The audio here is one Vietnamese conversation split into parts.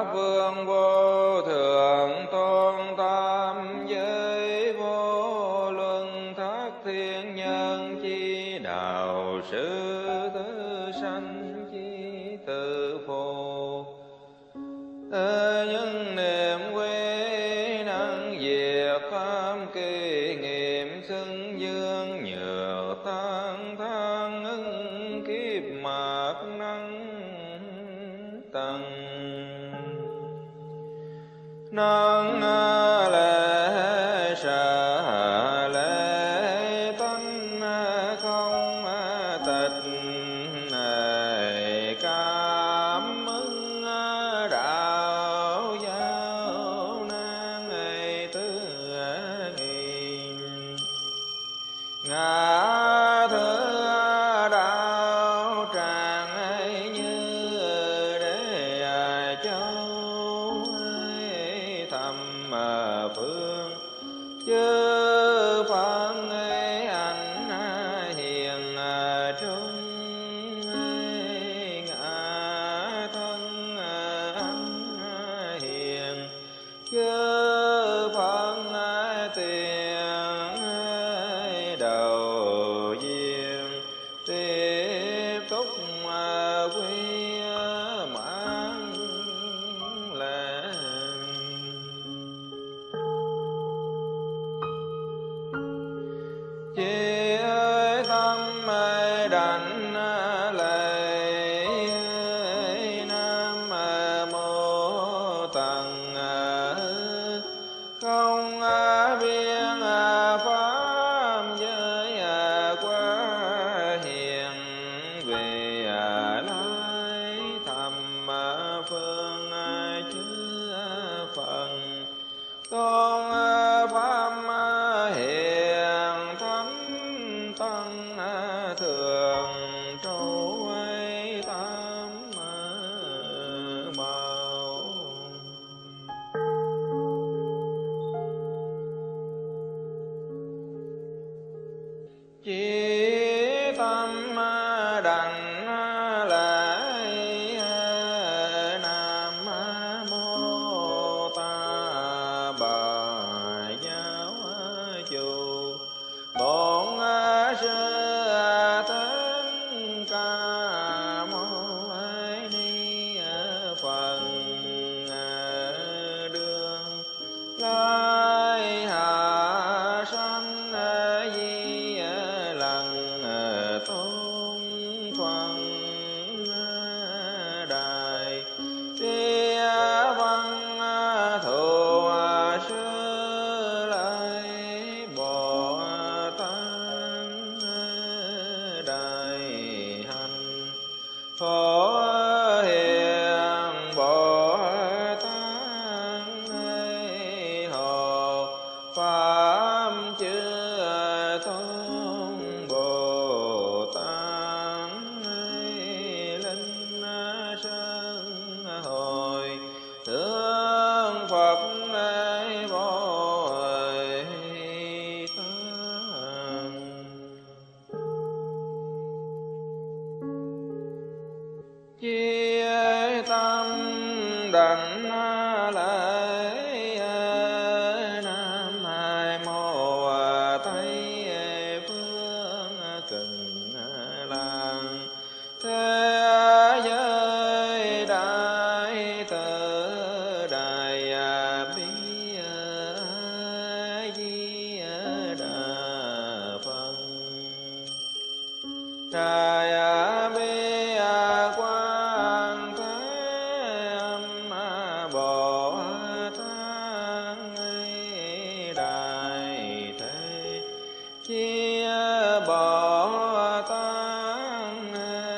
phương vô thượng tôn tam giới vô luân thất thiên nhân chi đạo sư tứ sanh chi tự phù nhân niệm quy năng diệt pháp kỳ nghiệm xưng dương nhược tăng thang ứng kiếp mạc năng tăng năng lễ sở lễ tánh không tịch này cảm ứng đạo giáo nan này tứ nghìn ngã thứ đạo tràng ấy như để châu ấy thầm phương chư Phật ấy ảnh hiền trung ấy ngã thân ảnh hiền chư Phật ấy tiền ấy đầu duyên tiếp tục quy mãn lệ chi ơi tâm đảnh lễ nam mô tần không biên pháp giới quá hiền về lai thầm phương chư phần tôn pháp hiền thánh tăng thường trâu ấy tam bảo chỉ tâm đảnh lễ nam mô ta bà giáo chủ bổn sư thích ca mâu ni phật đường lai hạ sanh di lần tôn phân đài tia văn thù sư lai bồ tát đại hành phổ hiền bồ tát hộ pháp chư tôn bồ tát linh sơn hồi tướng Phật bồ tát chi tâm đảnh lễ nam mô tây phương Cực Lạc thế giới đại từ đại bi di đà Phật đại bi quang thế âm bồ tát đại thế chi bồ tát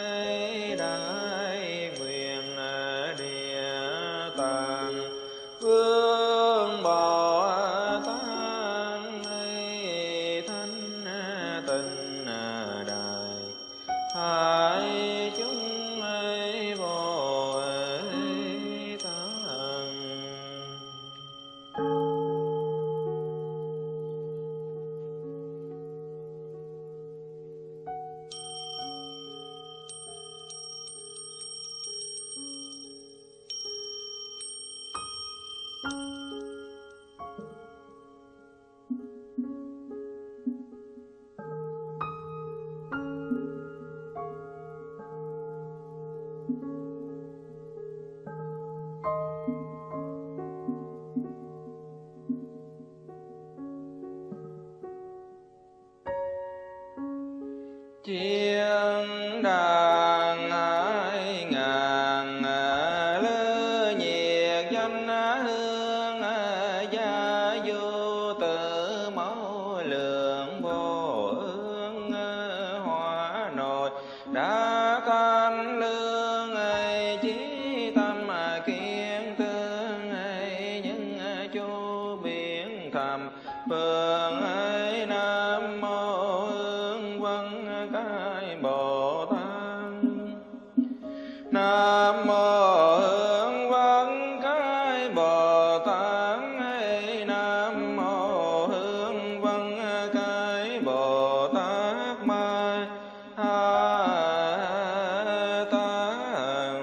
đại nguyện địa tạng vương bồ tát thánh tịnh đại hai chúng bồ tát chiên đàn 2000 lư nhiệt danh hương gia du tự mẫu lượng vô ương hóa nội đã thanh lương chí tâm kiến tương những chu biển thầm phương Nam mô Hương Vân Cái Bồ Tát. Nam mô Hương Vân Cái Bồ Tát. Nam mô Hương Vân Cái Bồ Tát Ma Tát.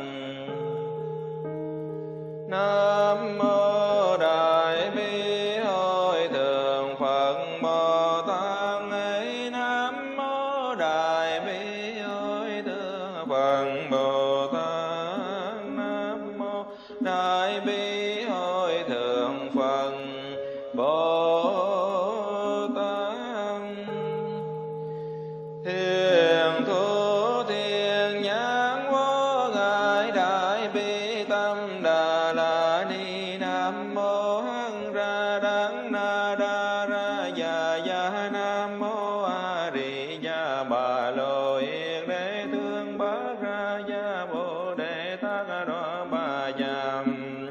Nam mô Đại Bi Hội Thượng Phật Bồ Tát. Nam mô Đại Bi Hội Thượng Phật Bồ Tát. Nam mô Đại Bi Hội Thượng Phật Bồ Tát. Thiền thu thiền nhãn vô ngại đại bi tâm đà la ni. Nam mô hằng ra đắng na đa ra ya nam mô a di đà bà lô yên đế thương bát ra ya bồ đề tát đo bà yam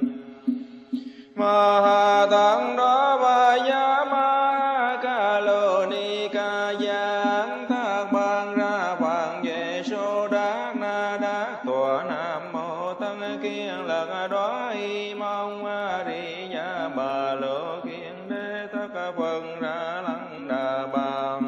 ma ha tạng đo bà ya ma ca lô ni ca giang thác ban ra vạn về số đát na đát tòa. Nam mô tăng kiên lật đó y mong a di đà bà lô kiên đế tất phật ra lăng đà bà.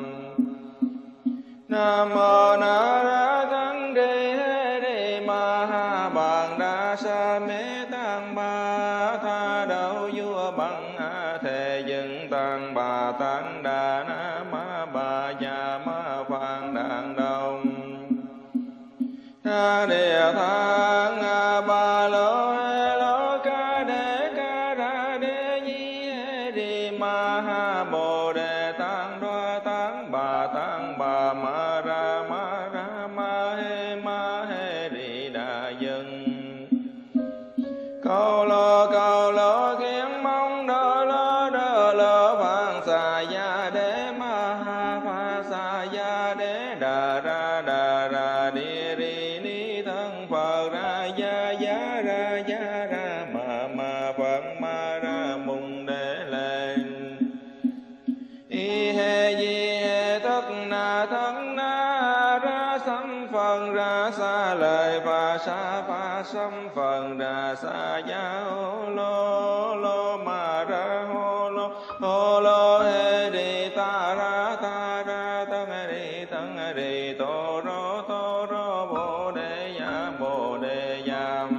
Nam mô na ra tăng đề ma ha bàn đa sa mê tăng ba tha đạo vua bằng thề dựng tăng bà tăng đà na ma bà già ma phạn đàn đông địa thang ba lô ca ra đế nhi đi ma ha bồ đề tăng đoa tăng bà ma ra ma he đi đà dân câu lô khiến mong đơ lô phạn xà ya đế ma ha pha xà ya đế đà ra đi ri ni thân Phật ra ya ma Phật ma ra mùng đế lên y he di he tất na thân na ra sanh Phật ra xa lời và pha sanh Phật ra xa ya lô ma ra hô lô he đi ta ra tân đi tô rô bồ đề yam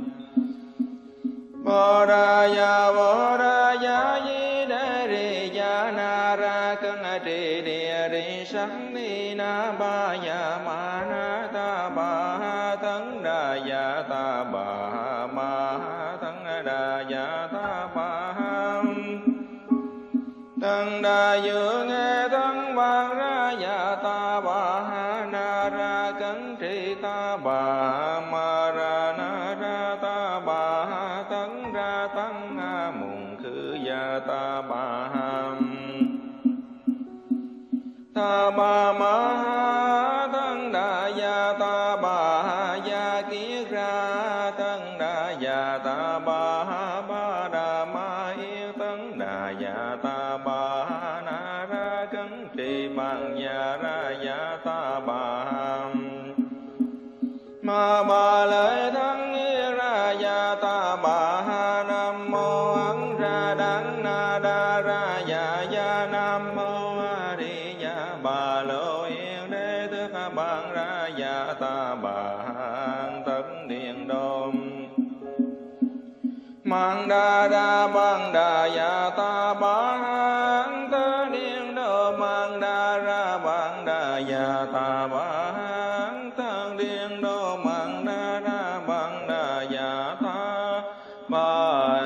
bồ đà ya di đế ri ya na ra cân trì địa ri sắc ni na ba ya ma na ta ba tấn đà ya ta ba ma tấn đà ya ta ba tấn đà dự nghe tấn ban ra ya ta ba na ra cấn trì ta ba ma ra na ra ta ba tấn ra tăng mùng khứ ya ta ba ma tấn đà ya ta ba ya kiết ra tấn đà ya ta ba đà ma yên tấn đà ya ta ba na ra cấn trì bằng ya ra ya ta ba ma ba lợi thân nghĩa ra ya ta ba nam mô ấn ra đắng na đa ra ya nam mô a di đà bà lô yên đế thức ban ra ya ta ba tấn điện đôm mang đa ban đà ya ta ba tấn điện đôm mang đa ra ban đà ya ta ba tấn điện đôm mang đa ra ban đà ya ta ba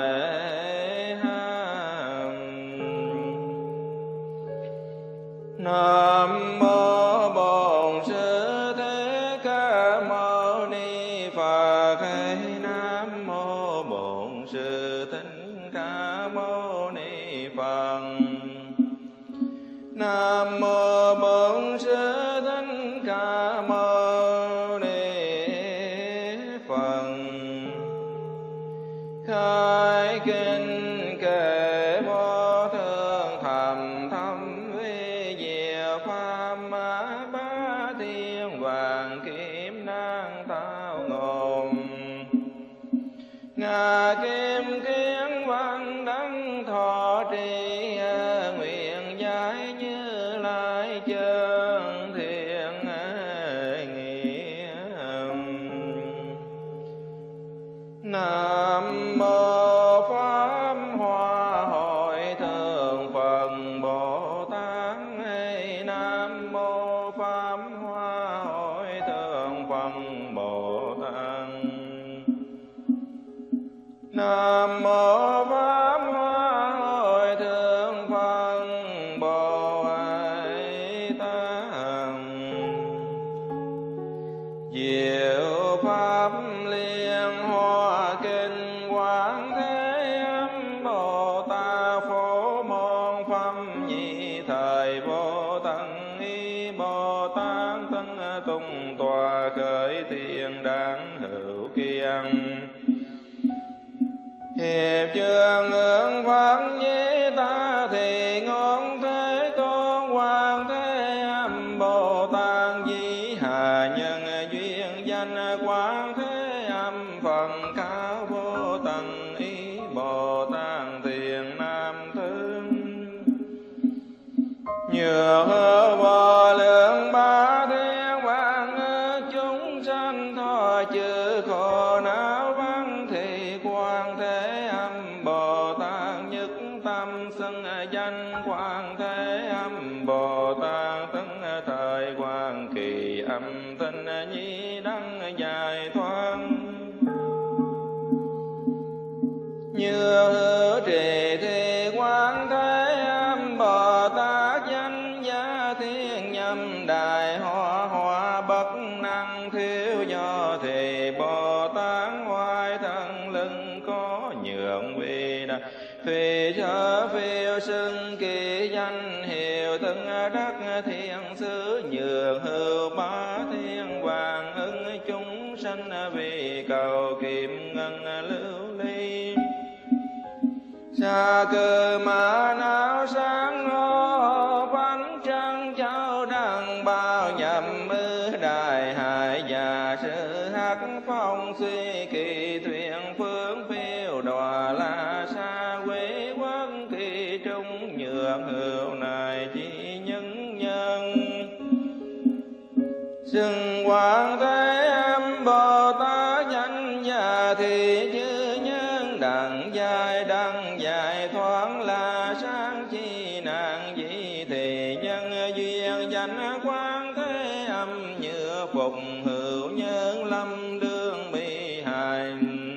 Nam mô Bổn Nam mô Bổn Sư Thích Ca Mâu Ni Phật. Khai kinh kệ vô thượng thầm thâm vi diệu pháp bá thiên hoàng kim năng tao ngôn. Ngà kim kiến văn đấng thọ trì nguyện giải Như Lai chân thiện nghĩa. Nam mô Pháp Hoa Hội Thượng Phật Bồ Tát. Nam mô Pháp Hoa Hội Thượng Phật Bồ Tát. Nam mô Pháp Hoa Hội Thượng Phật Bồ Tát. Diệu pháp liên hoa kinh quán thế âm Bồ Tát. Phổ môn pháp nhị thời vô tận ý Bồ Tát. Tân tung tòa khởi thiền đáng hữu kiên. Hiệp trường ứng pháp nhĩ ta thì ngôn thế tôn hoàng thế âm Bồ Tát. Di hà nhân duyên danh quán thế âm phần cao vô tận ý Bồ Tát. Thiền nam thương nhược hữu vô lượng ba thiên vạn chúng sanh thọ chữ khổ não văn thì quán thế âm Bồ Tát. Nhất tâm xưng danh quán thế âm Bồ Tát. Tấn thời quan kỳ âm thanh nhi đăng dài thoát. Như hữu trì thì quán thế âm Bồ Tát. Danh giá thiên nhâm đại hoa hoa bất năng thiếu do thì Bồ Tát. Hoài thân lưng có nhượng vi đà phi sở phiêu xưng kỳ danh hiệu thân đắc thiên sứ. Nhường hữu bá thiên hoàng ưng chúng sanh vì cầu kiệm ngân lưu ly. Sa cơ mã não sáng ngô bánh trăng cháu đăng bao nhậm ư đại hải. Và sự hắc phong suy kỳ thuyền phương phiêu đọa la xa quê quốc kỳ trung. Nhượng hữu này chỉ nhân nhân xưng quán thế âm Bồ Tát. Danh gia thì chư nhân đặng dài thoáng là sáng chi nạn dị. Thì nhân duyên danh quán thế âm như phục hữu nhân lâm đương bị hại.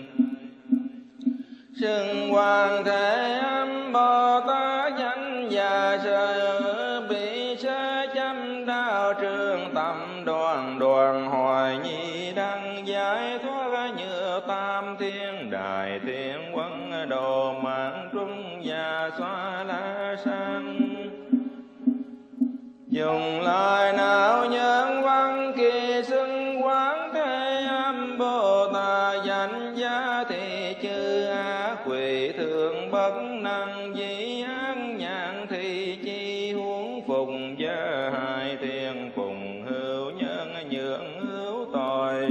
Xưng quán thế âm Bồ Tát. Danh gia sợ bị sơ châm đao trường tâm đoàn đoàn hoài nhi đăng giải thoát. Như tam thiên đại thiên quân đồ mạng trung và xóa la sang. Dùng lời nào nhân văn kỳ xưng quán thế âm Bồ Tát. Danh giá thì chư á quỷ thường bất năng dĩ án nhãn thì chi huống phùng gia hai thiên phùng hữu nhân nhượng hữu tội.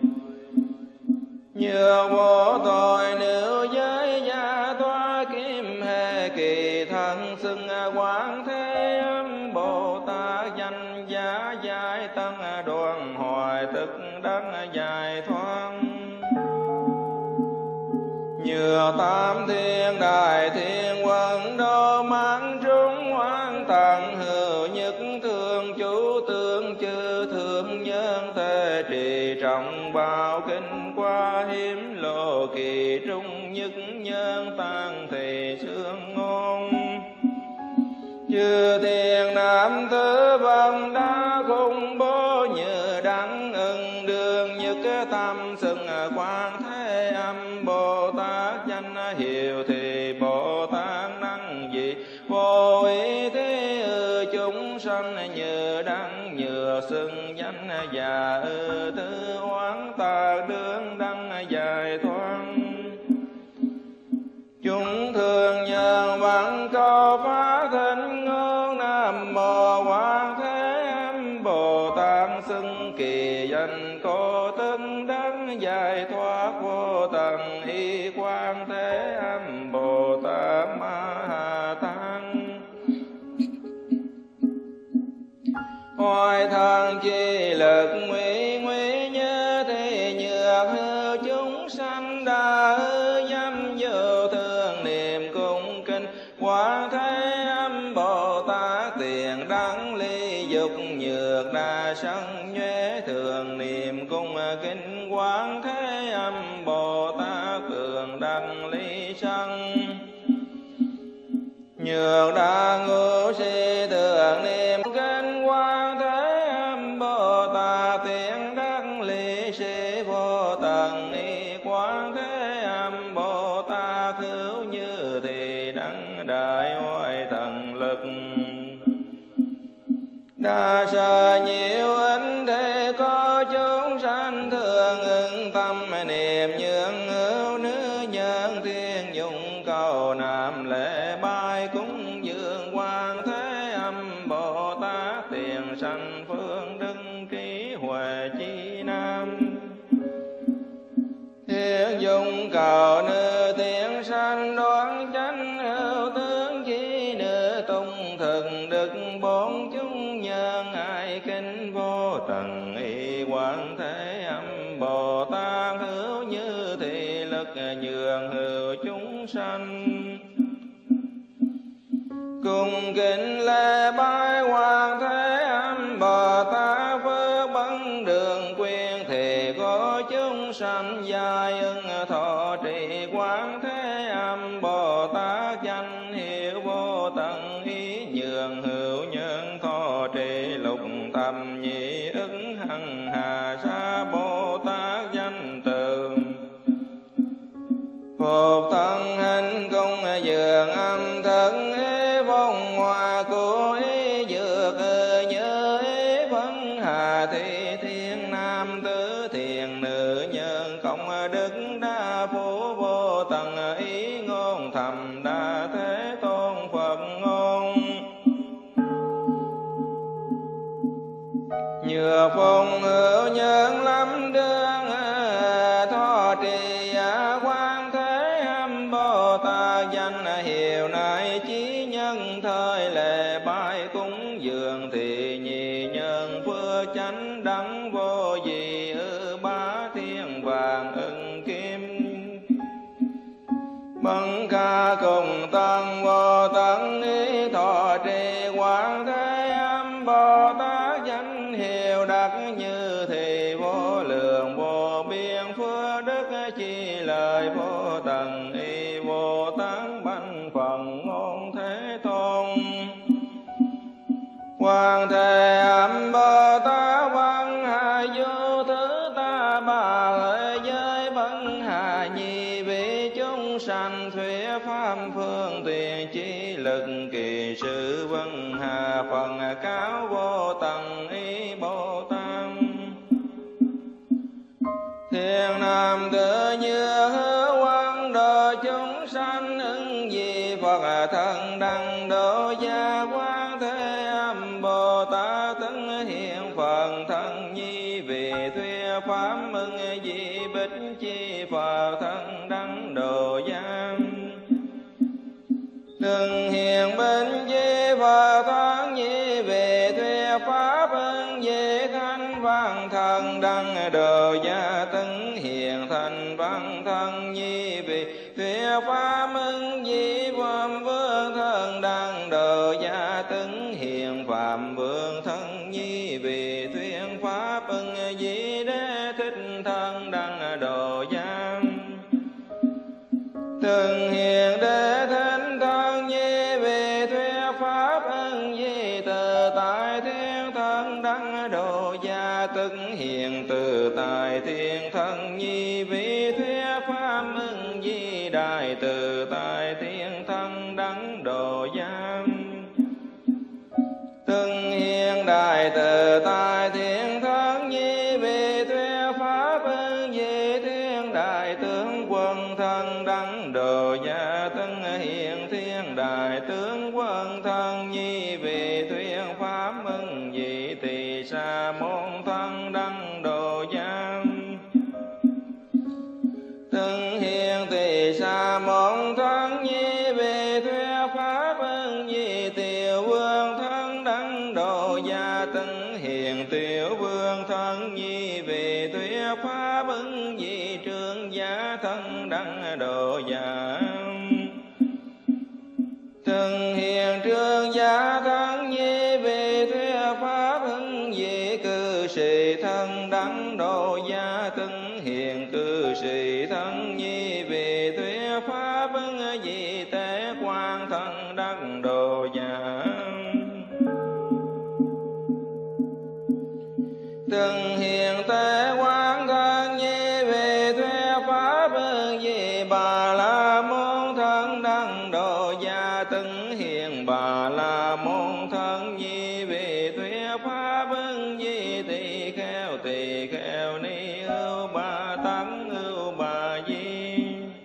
Nhược vô tội nữ giới gia thoa kim hệ kỳ thân xưng quán thế âm Bồ Tát. Danh giá giải tăng đoàn hoài tức đắc giải thoát. Nhược tam thiên đại thiên quân đô mang trung hoang tặng hữu nhất thương chủ tương chư thượng nhân thế trì trọng bao kinh qua hiếm lộ kỳ trung nhất nhân tăng thì sương ngôn. Chư thiên nam tứ văn đã khung bố như đắng ưng đương nhất tâm xưng quán thế âm Bồ Tát. Danh hiệu thì Bồ Tát năng gì vô ý thế chúng sanh như đắng nhựa xưng danh già tư oán tà đương đăng dài thoáng chúng thường nhờ văn câu phá thính ngôn nam mô Quan Thế Âm Bồ Tát xưng kỳ danh cô tức đấng giải thoát vô tận y Quan Thế Âm Bồ Tát Ma Ha Tát hoài thần chi lực nguy nguy như thế nhược hư chúng sanh đa dâm vô thường niệm cung kinh Quan Thế Âm Bồ Tát tiền đắng ly dục nhược đa sân nhuế thường niệm cung kinh Quan Thế Âm Bồ Tát thường đắng ly sân nhược đa ngũ si thường niệm kinh Quan Thế Âm Bồ Tát tiền đắc ly si vô tận y Quan Thế Âm Bồ Tát hữu như thì đắng đại hoại thần lực đa sở nhiều ích thế có chúng sanh thường ứng tâm niệm nhường hữu nữ nhân thiên dụng cầu nam lễ bài cúng dường Quan Thế Âm Bồ Tát tiền sanh phương đức trí huệ chi nam thiên dụng cầu nữ tiền sanh đoán chánh hữu tướng chi nữ tung thần đức bốn chúng nhân ai kinh vô tận y Quan Thế Âm Bồ Tát hữu như thị lực nhường hữu chúng sanh cùng kính lễ bái Quan Thế Âm Bồ Tát phước bấn đường quyền thì có chúng sanh giai ưng thọ trì Quan Thế Âm Bồ Tát danh hiệu vô tận ý nhường hữu nhân thọ trì lục thầm nhị ứng hằng hà sa Bồ Tát danh từ phục thân hình cung dường âm thân ý vong hòa của ý dược như ý vấn hà thị thiên nam tứ thiền nữ nhân công đức đa phú vô tận ý ngôn thầm đa thế tôn Phật ngôn nhược phong hữu nhân lắm đương thọ trì Quan Thế Âm Bồ Tát danh hiệu này chí nhân thời lệ bái cúng dường thì nhị nhân phước chánh đẳng vô dị bá thiên vàng ưng kim bần ca cùng tăng vô tận ý thọ trì Quan Thế Âm Bồ Tát danh hiệu đắc như thì vô lượng vô biên phước đức chi lời vô tận y Bồ Tát bánh phần ngôn thế tôn Quan Thế Âm Bồ Tát văn hà vô thứ ta bà hỡi giới bấn hà nhi vị chúng sanh thuyết pháp phương tiện chi lực kỳ sự vân hà phần cáo vô tận ý Bồ Tát thiên nam tự như hứa quan độ chúng sanh ứng gì Phật thân đăng độ gia Quan Thế Âm Bồ Tát tấn hiện phần thân nhi vì thuyết pháp ưng di bích chi Phật thân đăng độ gia đừng hiện bên di Phật thân nhi về thuyết pháp ưng di thanh văn thân đăng độ gia tấn hiện thành văn thân nhi về thuyết pháp ưng di phạm vương thân đăng độ gia tấn hiện phạm vương thân nhi về thuyết pháp ưng di đế thích thân đăng độ gia từng hiện đế thánh thân nhi về thuyết pháp ưng di tự tại thiên thân đăng độ gia tức hiện từ tại thiên thân nhi vì thuyết pháp ưng di đại từ tại thiên thân đăng độ gia từng đại tự tại thiện thân nhi vị thuyết pháp di thiên đại tướng quân thân đăng đồ gia tân hiện thiên đại tướng quân thân nhi vị thuyết pháp di tỳ sa môn thân đăng đồ gia tân hiện tỳ sa môn thân nhi vị thuyết pháp di tiểu vương thân đăng đồ gia tân hiện tiểu vương thân nhi vị thuyết pháp di trương giá thân đăng đồ gia tân hiện trương giá thân nhi vị thuyết pháp di cư sĩ thân đăng đồ gia tân hiện cư sĩ thân nhi vị thuyết pháp di tế quan thân đăng đồ gia từng hiện tế quán thân nhi vị thuyết pháp di bà la môn thân đăng đồ gia từng hiện bà la môn thân nhi vị thuyết pháp di tỳ kheo ni ưu ba tấn ưu bà di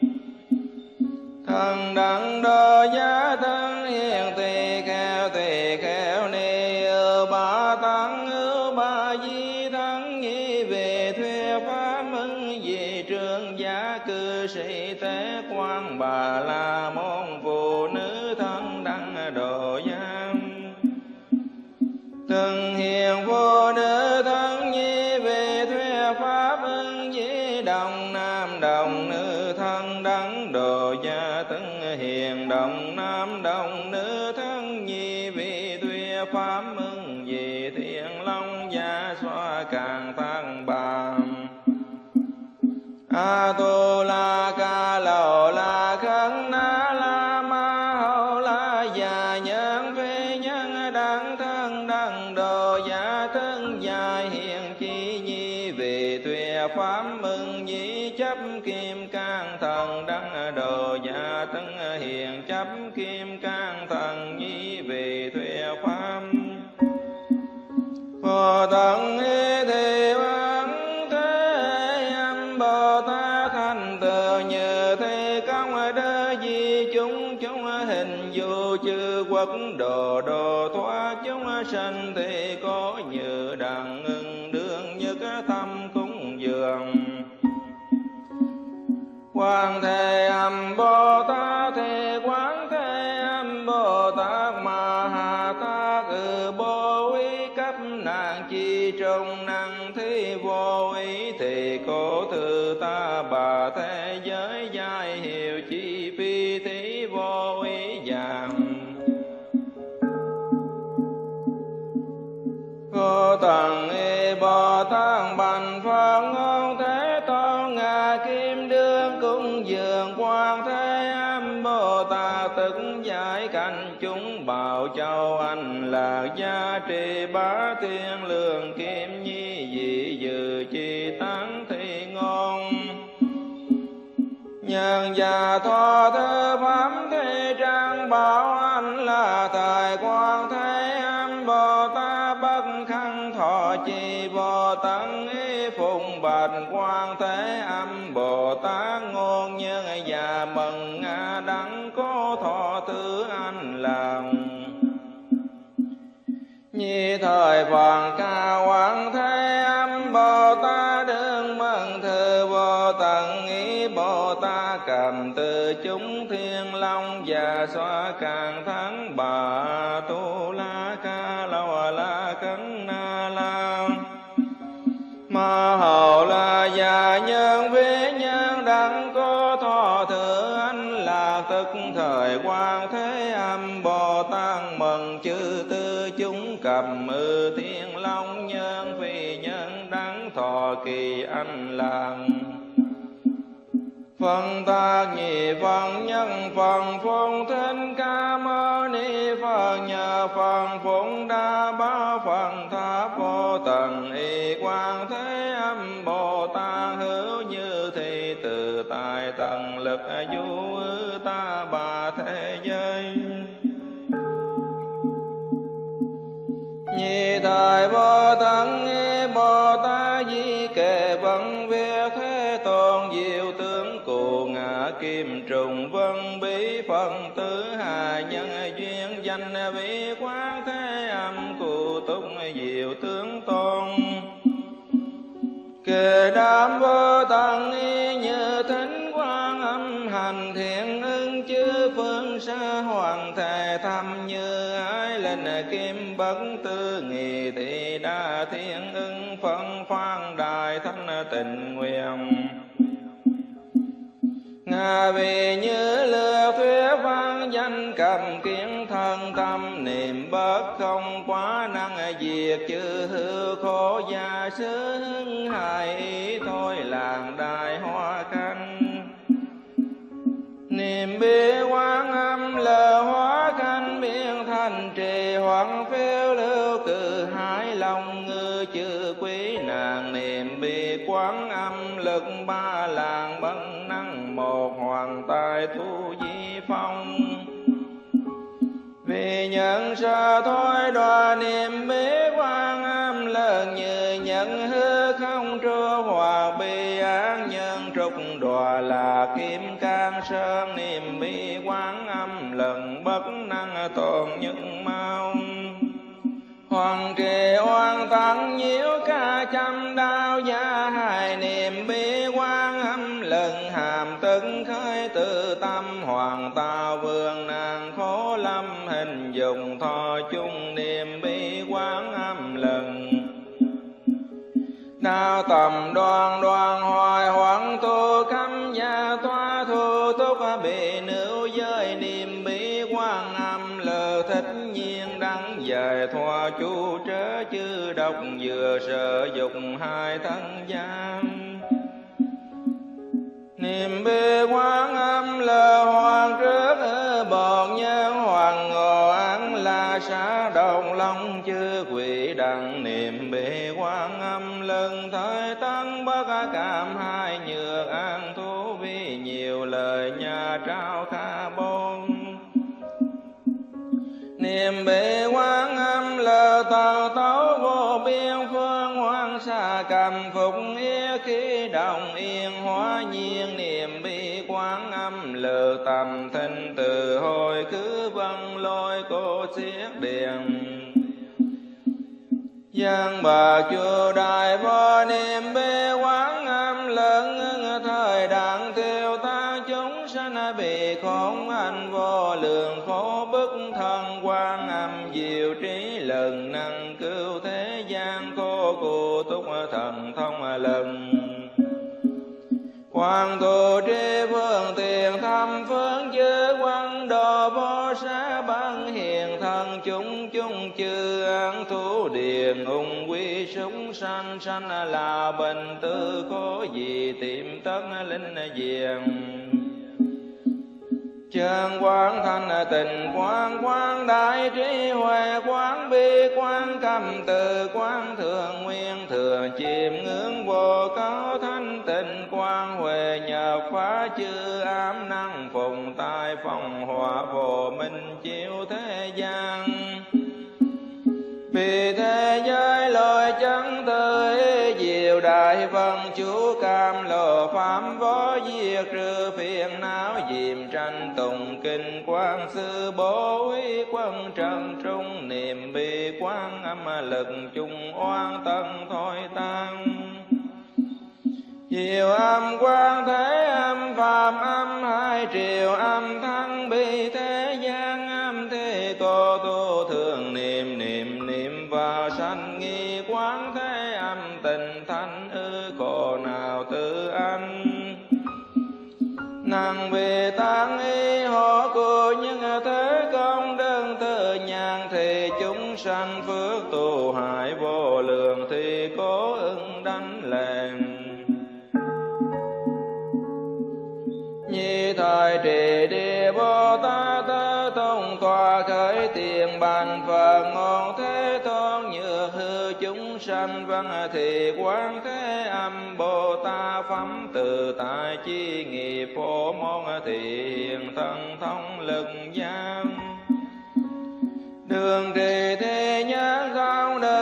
thân đăng đồ gia thân hiện tỳ kheo ni ưu ba tấn ưu bà di thân nhi về thuyết pháp di trương giá cư sĩ tế quan bà la môn phụ nữ thân đăng đồ gia từng hiện phụ nữ thân nhi về thuyết pháp di đồng nam đồng nữ thân đăng đồ gia từng hiện đồng nam đồng nữ thân nhi vì thuyết pháp di thiện long gia xoa càng tăng bà a tu la ca lầu la khấn na la ma hầu la già nhân phi nhân đăng thân đăng đồ gia thân dài hiện chi nhi về thuyết pháp di chấp kim cang thần đăng đồ gia thân hiện chấp kim cang thần nhi về thuyết pháp Phật tận ý thì văn thế âm Bồ Tát thành tựu như thế công đơ di chúng hình vô chư quốc đồ đồ thoát chúng sanh thì có như đặng ưng đương nhất tâm cúng dường Quán Thế Âm Bồ Tát Thế Quán Thế Âm Bồ Tát Ma Ha Tát Bố ý cấp nạn chi trong năng thi vô ý thì cố thư ta bà thế giới giai hiệu chi phi thí vô ý dạng Cô tầng y Bồ Tát bành Phật ngôn Thế Tôn Ngà Kim Đương cung dường Quan Thế Âm Bồ Tát tức giải cảnh chúng bảo châu anh lạc gia trì bá thiên lương kim nhi dị dự chi tán thi ngôn nhân già thoa thư pháp thi trang bảo anh là thời Quan Thế Âm Bồ Tát bất khăn thọ chi Bồ Tát ý phụng bạch Quan Thế Âm Bồ Tát ngôn nhân già mừng ngã đắng cố thọ thứ anh làm nhi thời Phật ca Quan Thế Âm Bồ Tát đương mừng thư vô tận ý Bồ Tát cầm từ chúng thiên long và xoa càng thắng bà tu la ca lâu la cấn na la ma hầu la già nhân vi nhân đặng có thọ thừa anh là tức thời Quan Thế Âm Bồ Tát mừng chư tư chúng cầm thiên long nhân phi nhân đặng thọ kỳ anh làng phân tác nhị phân nhân phần phụng Thích Ca Mâu Ni Phật nhờ phần phụng đa ba phần tháp vô tận y Quan Thế Âm Bồ Tát hữu như thị từ tài tận lực du ta bà thế giới nhị Nhị thời Bồ Tát Bồ Tát Di Kệ Văn Viết Thế Tôn diệu tướng cụ ngã kim trùng vân bí phần tứ hà nhân duyên danh vị quán thế âm cụ túc diệu tướng tôn. Kệ đám Bồ Tát như thính Quan Âm hành thiện ưng chư phương sa hoàng thể thâm như ái linh kim bất tư nghị thị đa thiên ưng phân phan đại thánh tình nguyện. Ngà vì như lừa thuyết văn danh cầm kiến thân tâm niệm bất không quá năng diệt chư hư khổ gia sứ hưng hài ý thôi làng đại hoa canh. Niệm bi Quán Âm lờ hóa canh biên thành trì hoằng phiêu lưu cự hải lòng ngư chư quý nàng. Niệm bi Quán Âm lực ba làng bân năng một hoàng tài thu di phong. Vì nhận sa thôi đoà niệm bi Quán Âm lần như nhận hư không trưa hòa bi án nhân trục đoà là kim cang sơn. Niệm bi Quán Âm lần bất năng tồn những mau. Hoàng trì oan tăng nhiễu ca trăm đao gia hài. Niệm bi Quán Âm lần hàm tức khởi tự tâm. Hoàng tào vương nàng khổ lâm hình dùng thọ chung. Niệm bi Quán Âm lần đao tầm đoan đoan hoài hoạn tu cấm gia toa thu túc bị nữ giới. Niệm bi Quán Âm lờ thích nhiên đắng dài thoa chu trớ chư độc vừa sợ dục hai thân giam. Niệm bi Quán Âm lờ hoàng trước bọt nhân hoàng ngộ án la xá đồng long chư quỷ đặng. Niệm bi Quán Âm lần thời tăng bất cảm hai nhược an thú vi nhiều lời nhà trao kha bôn. Niệm bi Quán Âm lờ tàu tấu vô biên phương hoang xa cầm phục yết khí đồng yên hóa nhiên. Niệm bi Quán Âm lờ tầm thanh từ hồi cứ vân lôi cô xiết điện. Giang bà chùa đại vô niệm bi Quán Âm lớn thời đặng tiêu ta chúng sanh bị khốn anh vô lượng khổ bức thân. Quán Âm diệu trí lần năng cứu thế gian cô cụ túc thần thông lần. Hoàng tu tri phương tiền thâm phương chư quan đồ vô xá ban hiền thân chúng chúng chư an thú điền ung quy súng sanh sanh là bình tư có gì tìm tất linh diền. Chân quán thanh tình quán quán đại trí huệ quán bi quán cầm từ quán thường nguyên thường chìm ngưỡng vô có thanh tịnh quán huệ nhập phá chư ám năng phùng tai phong hòa phổ minh chiếu thế gian. Vì thế giới lời chân tới diệu đại vân chú cam lộ phạm võ diệt trừ phiền não diệm tranh tùng kinh quang sư bố ý quân trần trung. Niệm bi Quán Âm lực chung oan tân thôi tăng. Diệu âm quang thế âm phạm âm hai triệu âm thăng bi thế gian âm thế cô tu thường niệm niệm niệm vào sanh nghi quán thế âm tình thanh ư cổ nào tự anh. Năng vì tăng y hộ của những thế công đơn tự nhàn thì chúng sanh phước tu hại vô lượng thì cố ưng đánh lèn. Nhi thời trì địa Bồ Tát tông tòa khởi tiền bàn Phật ngôn thế tôn nhược hư chúng sanh văn thì quán thế âm Bồ Tát phẩm từ tại chi nghiệp phổ môn thì hiện thân thông lực giam. Đường trì thế nhãn không đời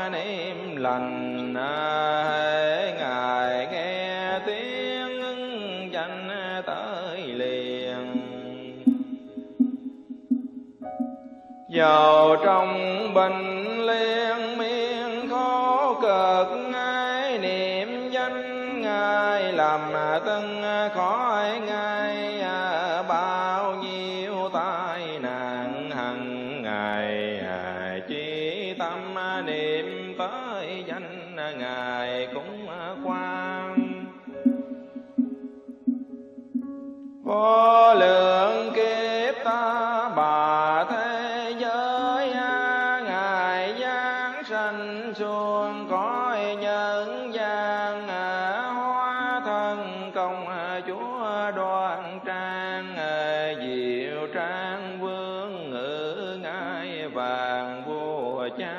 niệm lành, hễ ngài nghe tiếng danh tới liền. Vào trong bình liên miên khó cực, ngài niệm danh ngài làm tân khỏi ngài, bao nhiêu tai nạn hằng ngày chỉ tâm niệm tới danh ngài cũng qua. Vô lượng kiếp ta bà thế giới, ngài giáng sanh xuống cõi nhân gian, hóa thân công chúa đoan trang, diệu trang vương ngự ngai vàng vua cha.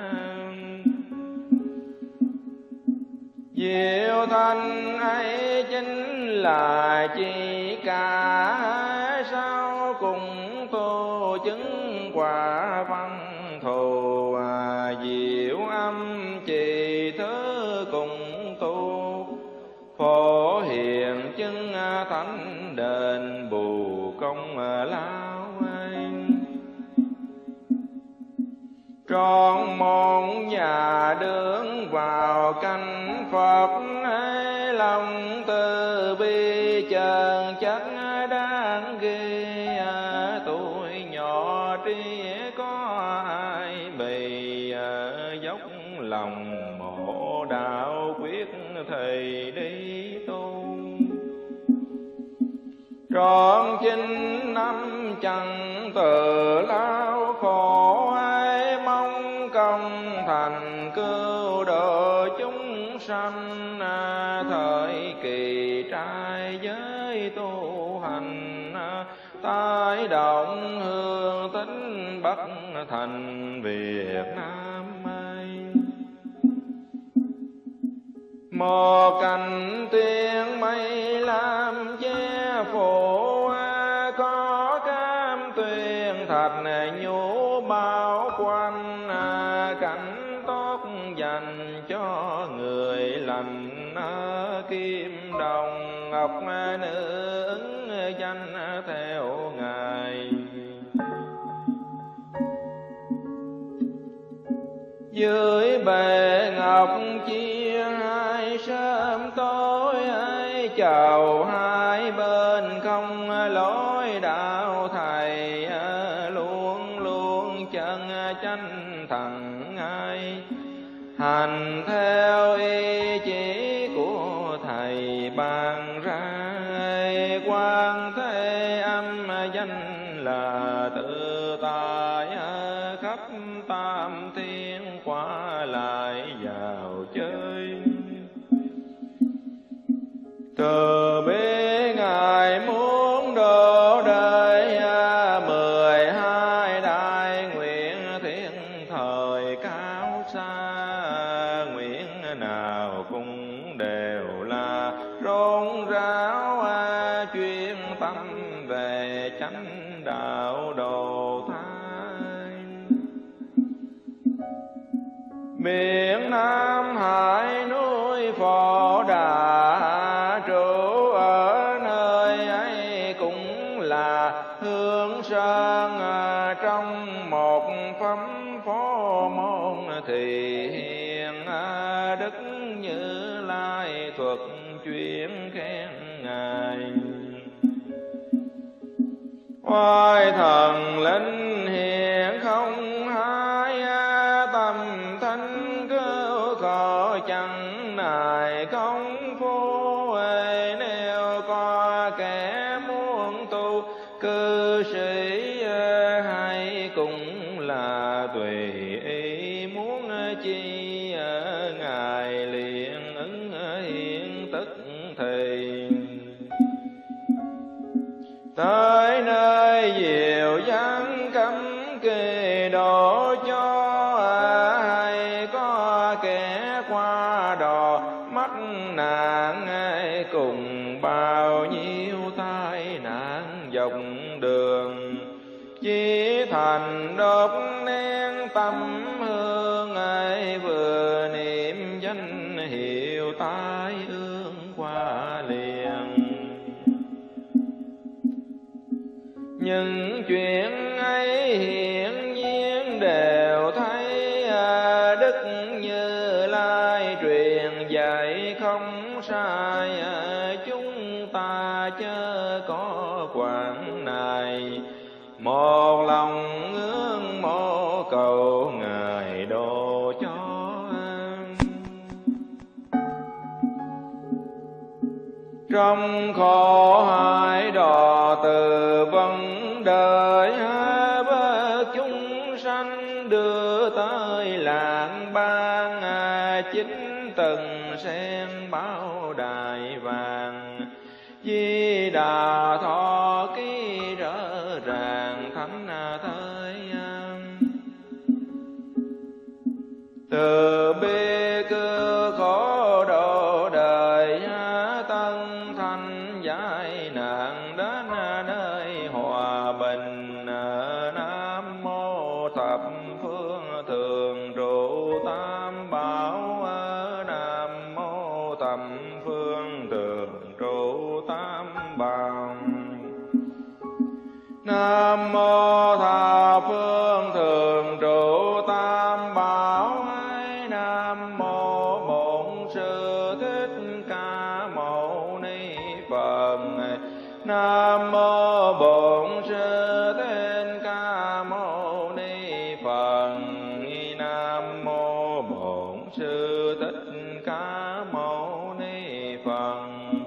Diệu thanh ấy chính là chi cả, sau cùng tu chứng quả văn thù, diệu âm trì thứ cùng tu, phổ hiền chứng thánh đền bù công lao ấy. Trọn một nhà đứng vào canh Phật, lòng từ bi chân chất đáng ghê, tuổi nhỏ trí có ai bì, dốc lòng mộ đạo quyết thầy đi tu. Trọn 9 năm chẳng tự lao khổ, ai mong công thành cứu độ chúng sanh, thời kỳ trai giới tu hành, tái động hương tính Bắc thành Việt Nam ấy. Một cành tiên mây làm che phủ, có cam tuyền thạch nhũ bao quanh, cảnh tốt dành cho người lành, kim đồng ngọc nữ ứng danh theo ngài. Dưới bề ngọc chia hai sớm tối, chào hai bên không lối đạo thầy, luôn luôn chân chánh thẳng ai, hành theo ý chỉ của thầy ban ra. Quan thế âm danh là tự tại, khắp tam thiên qua lại vào chơi. Từ bi ngài muốn độ đời 12 đại nguyện thiên thời cao xa, nguyện nào cũng đều là rôn ráo, chuyên tâm về chánh đạo độ thai. Biển Nam Hải núi Phò Đà, trụ ở nơi ấy cũng là hương sơn, trong một phẩm phó môn thì hiền Đức Như Lai thuật chuyển khen ngài. Oai thần linh hiền không hai, tâm thanh cứu khổ chẳng nài công phu. Nếu có kẻ muốn tu cư sĩ, hay cũng là tùy ý muốn chi, ngài liền ứng hiện tức thì. Tới nơi diệu giáng cấm kỳ độ cho, hay có kẻ qua đò mắc nạn, cùng bao nhiêu tai nạn dọc đường. Chỉ thành đốt nén tâm hương, vượt một lòng ngưỡng mộ cầu Ngài độ cho. Trong khổ hải đò từ vấn đời với chúng sanh đưa tới làng ban, chính từng sen bao đài vàng. Di Đà thọ ký rõ ràng thánh thời, từ bi cứu khổ độ đời tân thanh giải nạn đến nơi hòa bình. Nam mô thập phương thường trụ tam bảo, nam mô thập phương thường trụ tam bảo, nam mô thập phương thường trụ tam bảo, nam mô bổn sư thích ca mâu ni Phật, nam mô bổn sư thích ca mâu ni Phật, nam mô bổn sư thích ca mâu ni Phật.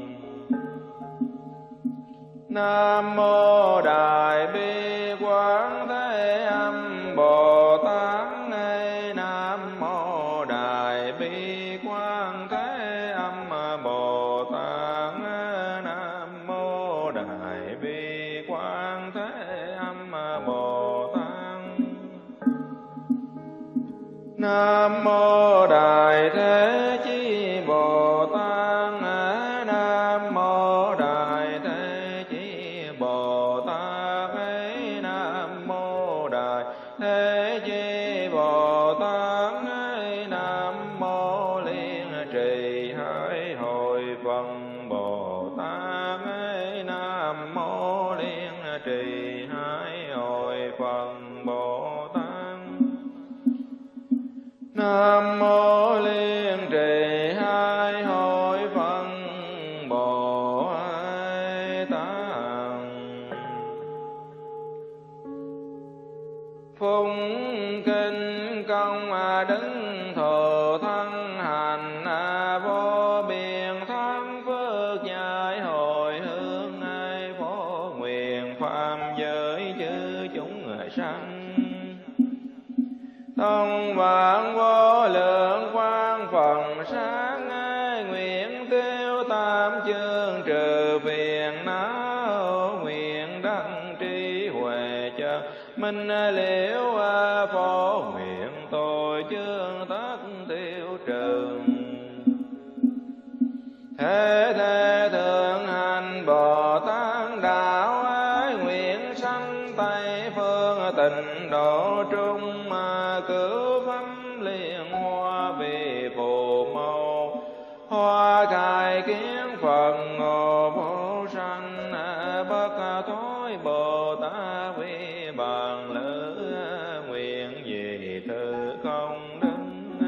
Nam mô Đại Bi Quán Thế Âm Bồ Tát, nam mô Đại Bi Quán Thế Âm Bồ Tát, nam mô Đại Bi Quán Thế Âm Bồ Tát. Nam mô Đại Thế Chí Bồ Tát, nam mô Đại Thế Chí Bồ Tát, nam mô Đại Thế Chí Bồ Tát, nam mô Liên Trì Hải Hội Phật Bồ Tát, nam mô Liên Trì Hải Hội Phật Bồ Tát, nam mô Liên Trì Hải Hội Phật Bồ Tát. Phụng kinh công đứng thọ thân hành, vô biên thắng phước giải hồi hướng, phổ nguyện phạm giới chư chúng sanh. Tông vạn vô lượng quang phần sáng, nguyện tiêu tam chương trừ phiền não, nguyện đăng trí huệ cho minh liễu, phổ nguyện tội chương tất tiêu trừ. Thế thế thượng hành Bồ Tát đạo, nguyện sanh Tây phương tịnh độ trung, cứu pháp liên hoa vì phù mâu, hoa khai kiến Phật ngộ vô sanh, bất thối Bồ Tát vi bàn lữ, nguyện gì thư không đứng.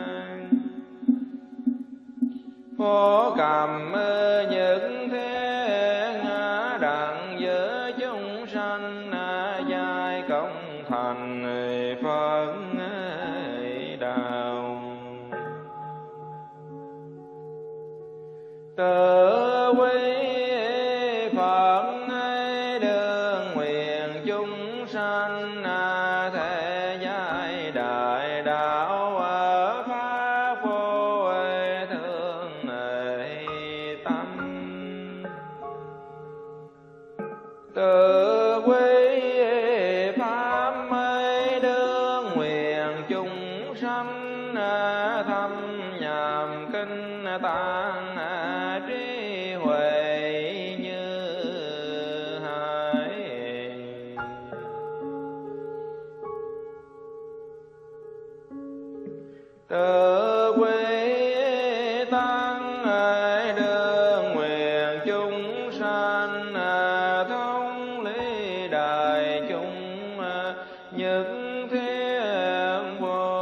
Phổ cầm những thế đặng giữa chúng sanh, giai công thành Phật đạo. Tự quy Phật đương nguyện chúng sanh, thế giai đại đạo pháp vô thương tâm. Tự quy pháp đương nguyện chúng sanh, thâm nhàm kinh tạng trí huệ như hải. Tự quy tăng đương nguyện chúng sanh, thống lý đại chúng nhất thiết vô.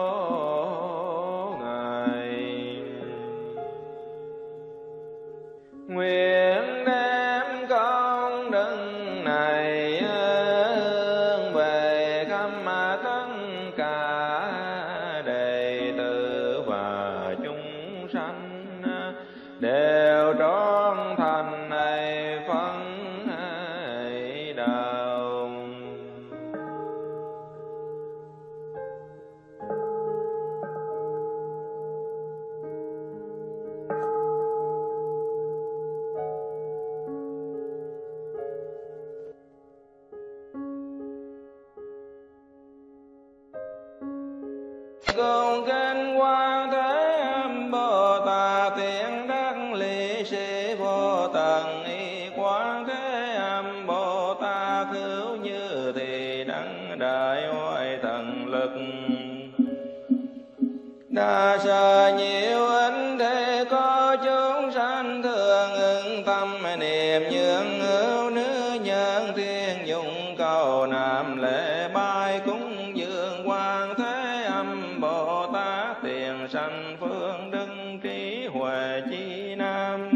đa sơ nhiều ít thế có chúng sanh thường ưng tâm niệm nhường hữu nữ nhân thiên dụng cầu nam lễ bái cúng dường quan thế âm Bồ Tát tiền sanh phương đức trí huệ chi nam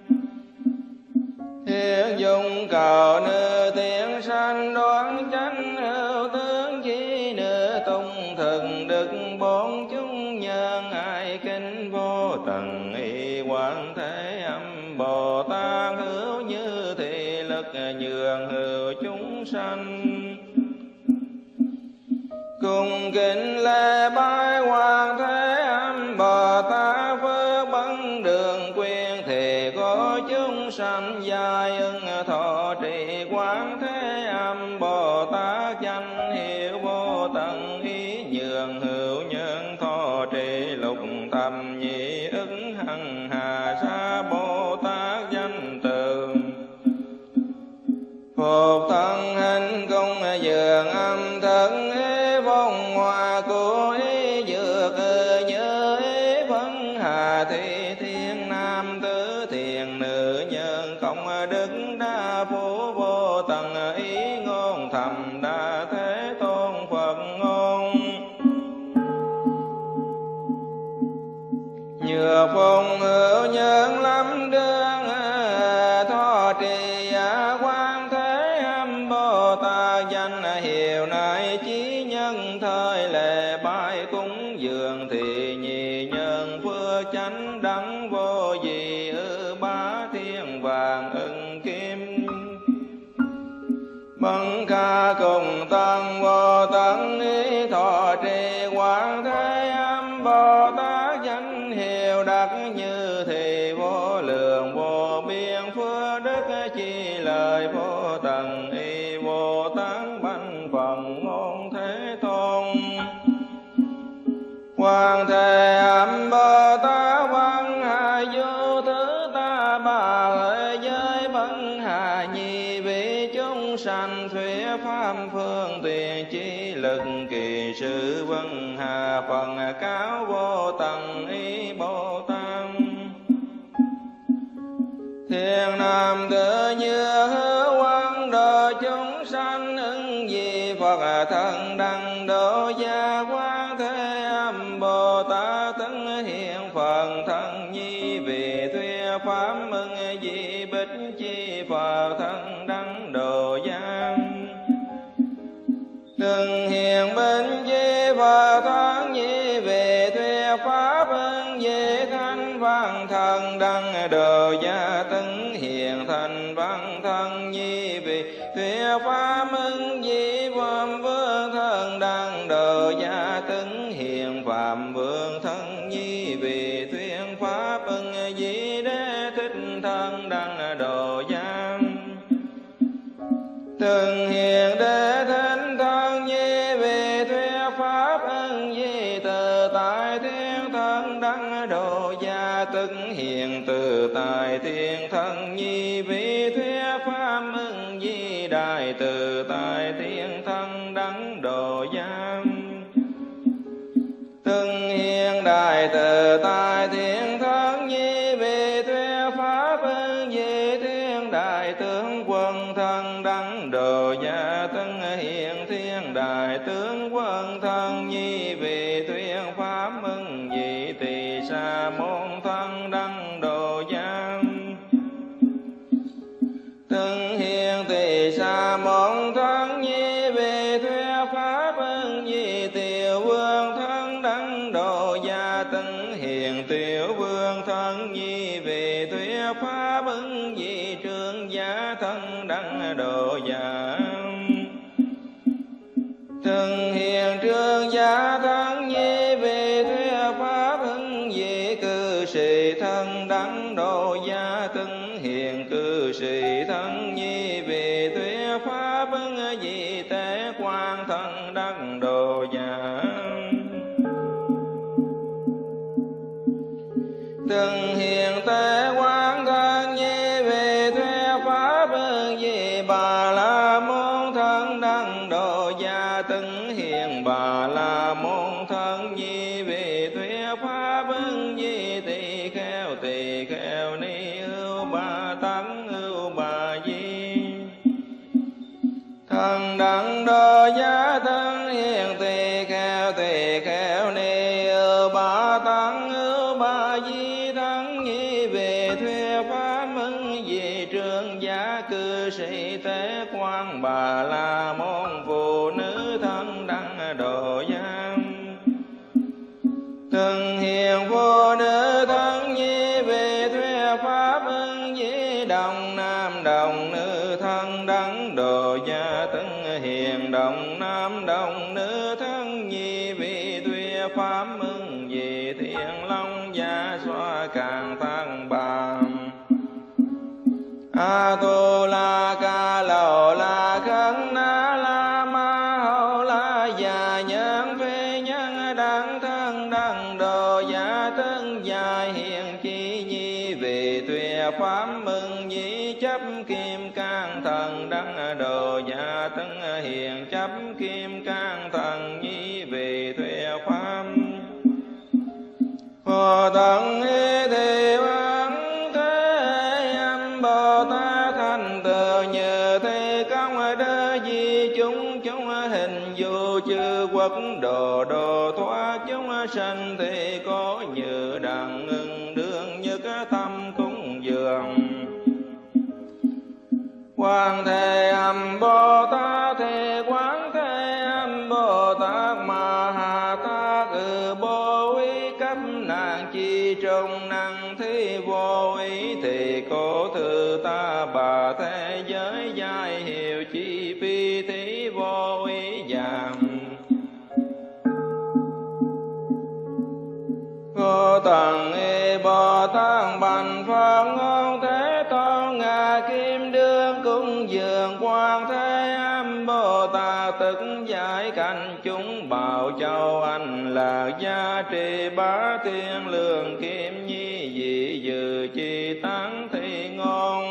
thiên dụng cầu nữ tiền sanh đoán chánh hữu tướng chi nữ tung thực đức bốn chúng nhân ai kinh vô tận y quan thế âm Bồ Tát hữu như thị lực nhường hữu chúng sanh cùng kính lễ bái quan thế âm Bồ Tát phước bấn đường quyền thì có chúng sanh giai ưng thọ trì quan thế âm Bồ Tát danh hiệu vô tận ý nhường hữu nhân thọ trì lục thầm nhị ứng hằng hà sa Bồ Tát danh từ phục thân hình cung dường âm thân ý vong hòa của ý dược nhớ ý phân hà thị thiên nam tứ thiền nữ nhân không đức đa phú vô tận ý ngôn thầm đa thế tôn Phật ngôn nhược phong hữu nhân lắm đương thọ trì quan thế âm Bồ Tát danh hiệu này chí nhân thời lệ bái cúng dường thì nhị nhân phước chánh đẳng vô dị bá thiên vàng ưng kim bần ca cùng tăng vô tận ý thọ trì quan thế âm Bồ Tát danh hiệu đắc như thì vô lượng vô biên phước đức chi lời vô tận y Bồ Tát bánh phần ngôn thế tôn quan thế âm Bồ Tát văn hà vô thứ ta bà hỡi giới bấn hà nhi vị chúng sanh thuyết pháp phương tiện chi lực kỳ sự vân hà phần cáo vô tận ý Bồ Tát thiên nam tự như hữu quan độ chúng sanh ứng vì Phật thân đăng độ gia quan thế âm Bồ Tát tấn hiện phần thân nhi vì thuyết pháp ưng vì bích chi Phật thân đăng độ gia từng hiện bích chi Phật thân nhi về thuyết pháp ưng vì thanh văn thân đăng độ gia tấn hiện thành văn thân nhi vì thuyết pháp ưng vì phạm vương thân đăng độ gia tấn hiện phạm vương thân nhi vì thuyết pháp ưng vì đế thích thân đăng độ gia từng hiện đế thích thân nhi vì thuyết pháp ưng vì tự tại thiên thân đăng độ gia tức hiện từ tại thiên thân nhi vì thuyết pháp ưng vì đại từ tại thiên thân đăng độ gia từng hiện đại từ tại thiên thân nhi vì thuyết pháp ưng vì thiên đại tướng quân thân đăng độ gia từng hiện thiên đại tướng quân thân nhi vì thuyết pháp ưng vì tỳ sa môn thân đăng độ gia từng hiện tỳ sa môn thân nhi vì thuyết pháp ưng vì tiểu vương thân đăng độ gia từng hiện tiểu vương thân nhi vì thuyết pháp ưng vì trương gia thân đăng độ gia từng hiện trương gia thân nhi vì thuyết pháp ưng vì cư sĩ thân đăng độ gia từng hiện cư sĩ thân nhi vì thuyết pháp ưng vì tế quan thân đăng độ gia từng hiện tế quan thân nhi vì thuyết pháp ưng vì bà la môn thân đăng độ gia từng hiện bà la môn thân nhi vì thuyết pháp ưng di tỳ kheo ni ưu ba tấn ưu bà di thần đẳng đô giá thân hiền tỳ kheo ni ưu ba tấn ưu bà di thân nhi về thuê pháp ưng di trương giá cư sĩ tế quan bà la môn phụ nữ thân đăng độ giang từng hiền phụ nữ thân nhi về thuê pháp ưng di đồng nam đồng nữ thân đăng độ gia từng hiền đồng nam đồng nữ thân nhi về thuê pháp ưng di thiên long gia xoa càng tăng bà a tu la ca lầu la khấn na la ma hầu la già nhân phê nhân đăng thân đăng đồ giả thân dài hiền chi nhi về tuệ pháp mừng dĩ chấp kim cang thần đăng đồ giả thân hiền chấp kim cang thần nhi về tuệ pháp phò tận hê đề văn thế âm bồ tát thành tựu nhờ thế công đơ di chúng hình vô chư quốc độ độ thoát chúng sanh thì có như đặng ngưng đương nhất tâm cúng dường Quán Thế Âm Bồ Tát Thế Quán Thế Âm Bồ Tát Ma Ha Tát Bồ Ý cấp nàng chi trong năng thi vô ý thì cổ thư ta bà thế giới giai hiệu chi phi thí vô ý giảm Cô tầng y Bồ Tát bành Phật ngôn Thế Tôn Ngà Kim Đương cúng dường Quan Thế Âm Bồ Tát tức giải cảnh chúng Bảo Châu Anh Lạc gia trì bá thiên lương kim nhi dị dự chi tán thi ngôn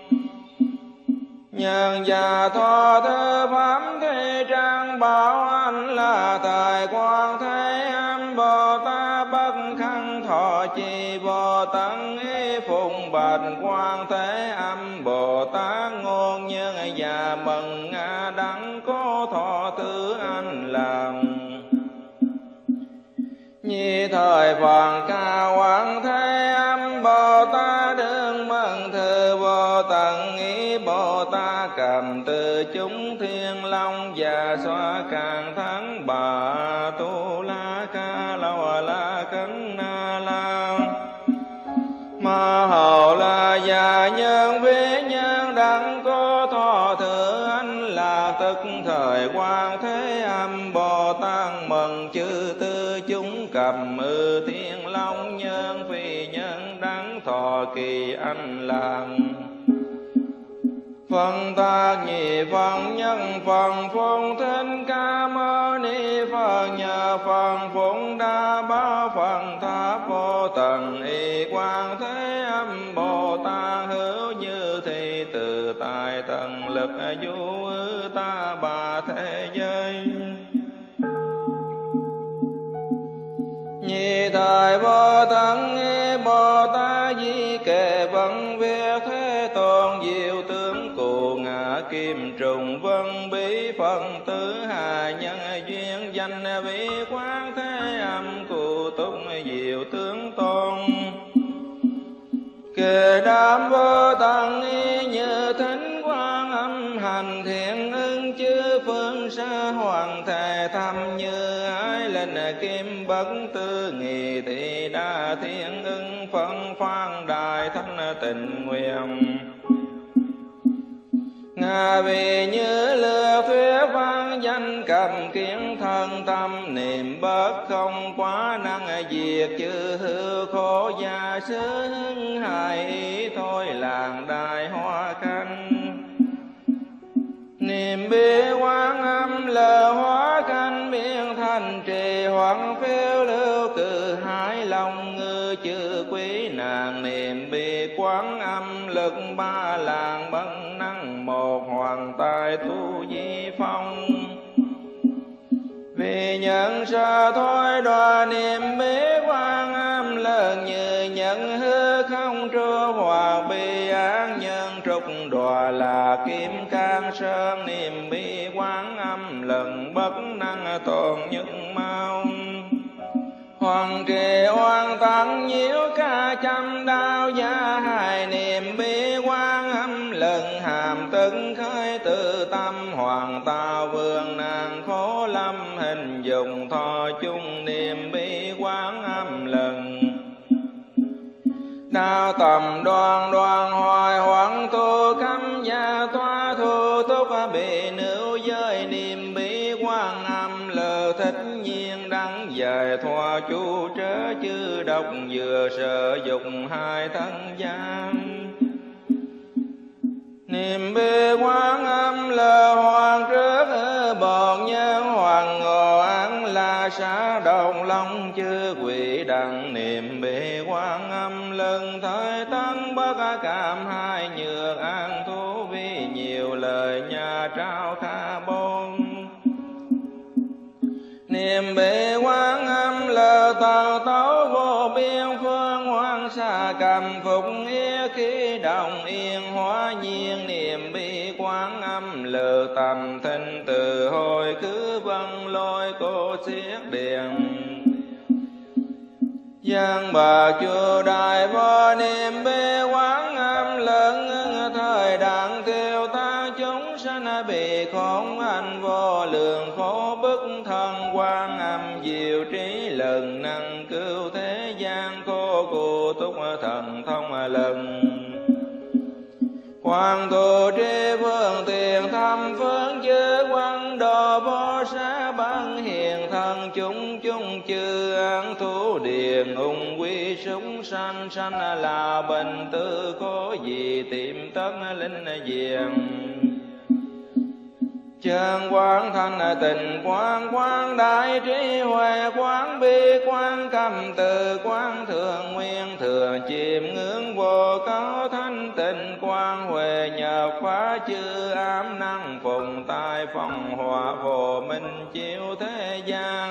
Nhân già thoa thư pháp thế trang bảo anh là tài Quan Thế Âm Bồ Tát bất khăn thọ chi Bồ Tát ý phụng bạch Quan Thế Âm Bồ Tát ngôn nhân già mừng ngã đắng có thọ thư anh làm Nhi thời Phật ca Quan Thế Âm Bồ Tát đương mừng thư Bồ Tát ý Bồ Tát cầm từ chúng thiên long và xoa càng thắng bà tu la ca lâu la cấn na la ma hầu la già nhân với nhân đặng có thọ thừa anh là tức thời Quan Thế Âm Bồ Tát mừng chư tư chúng cầm thiên long nhân phi nhân đặng thọ kỳ anh làng Phân tác nhị phân nhân phân phụng Thích Ca Mâu Ni Phật nhờ phân phụng đa ba phần tháp vô tận y Quan Thế Âm Bồ Tát hữu như thị từ tài tận lực du ư ta bà thế giới Nhị thời Bồ Tát nghe Bồ Tát di kệ văn việc Thế Tôn diệu tướng cụ ngã kim trùng vân bí phần tứ hà nhân duyên danh vị Quan Thế Âm cụ túc diệu tướng tôn kệ đám Bồ Tát y như thính Quan Âm hành thiện ưng chư phương sa hoàng thể thăm như ái lên kim bất tư nghị thị đa thiên ưng phân phan đại thánh tình nguyện Ngà vì như lửa phía văn danh cầm kiến thân tâm niệm bất không quá năng diệt chư hư khổ gia sư hưng hài ý thôi làng đại hoa canh niệm bi Quan Âm lờ hóa canh biên thành trì hoạn phiêu lưu cử hải long ngư chư quý nàng niệm bi Quán Âm lực ba làng bân năng một hoàng tài thu di phong vì nhận sa thôi đoà niệm bi Quan kim cang sơn niệm bi quán âm lần bất năng tồn nhất mau. Hoàng trì oan tăng nhiễu ca trăm đao giá hài niệm bi quán âm lần hàm tức khởi tự tâm hoàng tào vương nàng khổ lâm hình dùng thọ chung niệm bi quán âm lần. Đao tầm đoan đoan hoài hoạn tu cấm gia thoa thu túc bị nữ giới niệm bi quán âm lờ thích nhiên đắng dài thoa chu trớ chư độc vừa sợ dục hai thân giam. Niệm bi quán âm lờ hoàng trước bồn nhân hoàng ngộ án la xá đồng long chư quỷ đặng niệm bi quán âm lần thời tăng bất cảm hai nhược an thú vi nhiều lời nhà trao tha bôn. Niệm bi quán âm lờ tàu tấu vô biên phương hoang xa cầm phục nghĩa khí đồng yên hóa nhiên niệm bi quán âm lờ tầm thinh từ hồi cứ vân lôi cô xiết điện. Giang bà chùa đại vô niệm bi quán âm lớn thời đặng tiêu ta chúng sanh bị khốn anh vô lượng khổ bức thân quan âm diệu trí lần năng cứu thế gian cô cụ túc thần thông lần. Hoàng thủ tri phương tiền thăm phương chư quan đồ vô xá ban hiền thân chúng chúng chư an thú điền ung quy súng sanh sanh là bình tư có gì tìm tất linh diền. Chân quán thanh tình quán quán đại trí huệ quán bi quán cầm từ quán thường nguyên thường chìm ngưỡng vô cáo thanh tịnh quán huệ nhập phá chư ám năng phùng tai phong hòa vô minh chiếu thế gian.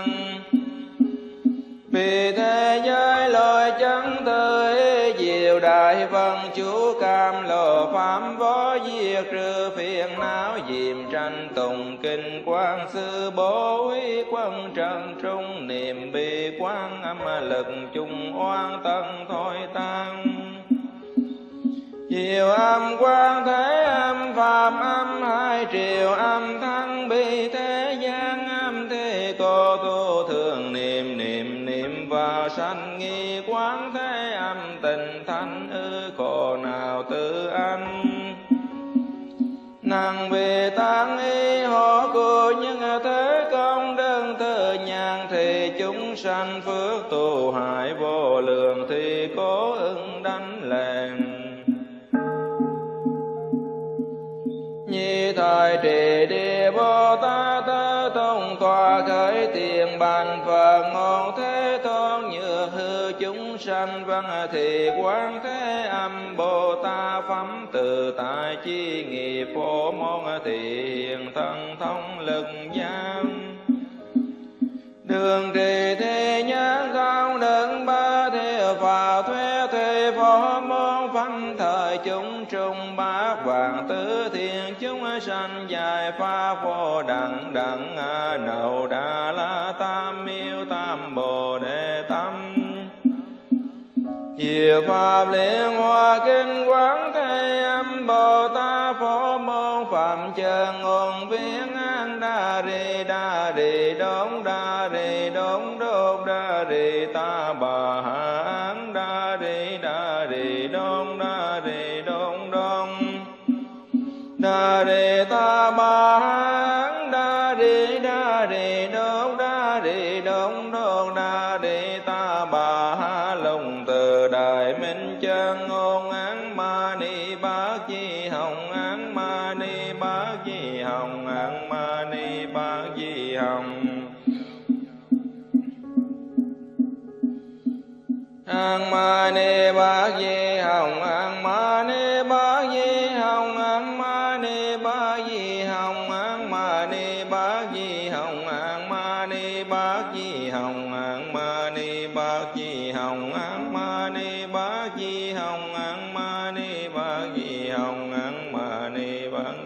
Vì thế giới lời chân tới diệu đại vân chú cam lộ phạm võ diệt trừ phiền não diệm tranh tùng kinh quan sư bố ý quân trần trung niệm bi quán âm lực chung oan tân thôi tăng. Diệu âm quang thế âm phạm âm hai triệu âm thăng bi thế gian âm thế cô tu thường niệm niệm niệm và sanh nghi quán thế âm tình thanh ư khổ nào tự anh. Năng vì tăng y hộ của những thế công đơn tự nhàn thì chúng sanh phước tu hại vô lượng thì cố ưng đánh lèn. Nhi thời trì địa Bồ Tát thông tòa khởi tiền bàn Phật ngôn thế tôn như hư chúng sanh văn thì quán thế âm Bồ Tát phẩm từ tại chi nghiệp phổ môn thì hiện thân thông lực giam. Đường trì thế nhãn không đừng ba thiệu phà thuê phó môn phân thời chúng trung bát vạn tứ thiên chúng sanh dài pha vô đẳng đẳng nậu đà la tam miêu tam bồ đề tâm. Diệu pháp liên hoa kinh quán thế âm Bồ Tát phổ môn phạm chân ngôn viên an đa rì đốn đa rì đốn đốt đa rì ta bà hán đa rì đốn đa rì đốn đốn đa rì ta bà hán đa rì đốt đa rì đốn đốt đa rì ta bà ha lùng từ đại minh chân ngôn án ma ni bát di hồng án ma ni bát di hồng án ma ni bát di hồng án ma ni bát di hồng án ma ni bát di hồng án ma ni bát di hồng án ma ni bát di hồng án ma ni bát di hồng án ma ni bát di hồng án ma ni bát di hồng án ma ni bát di hồng án ma ni bát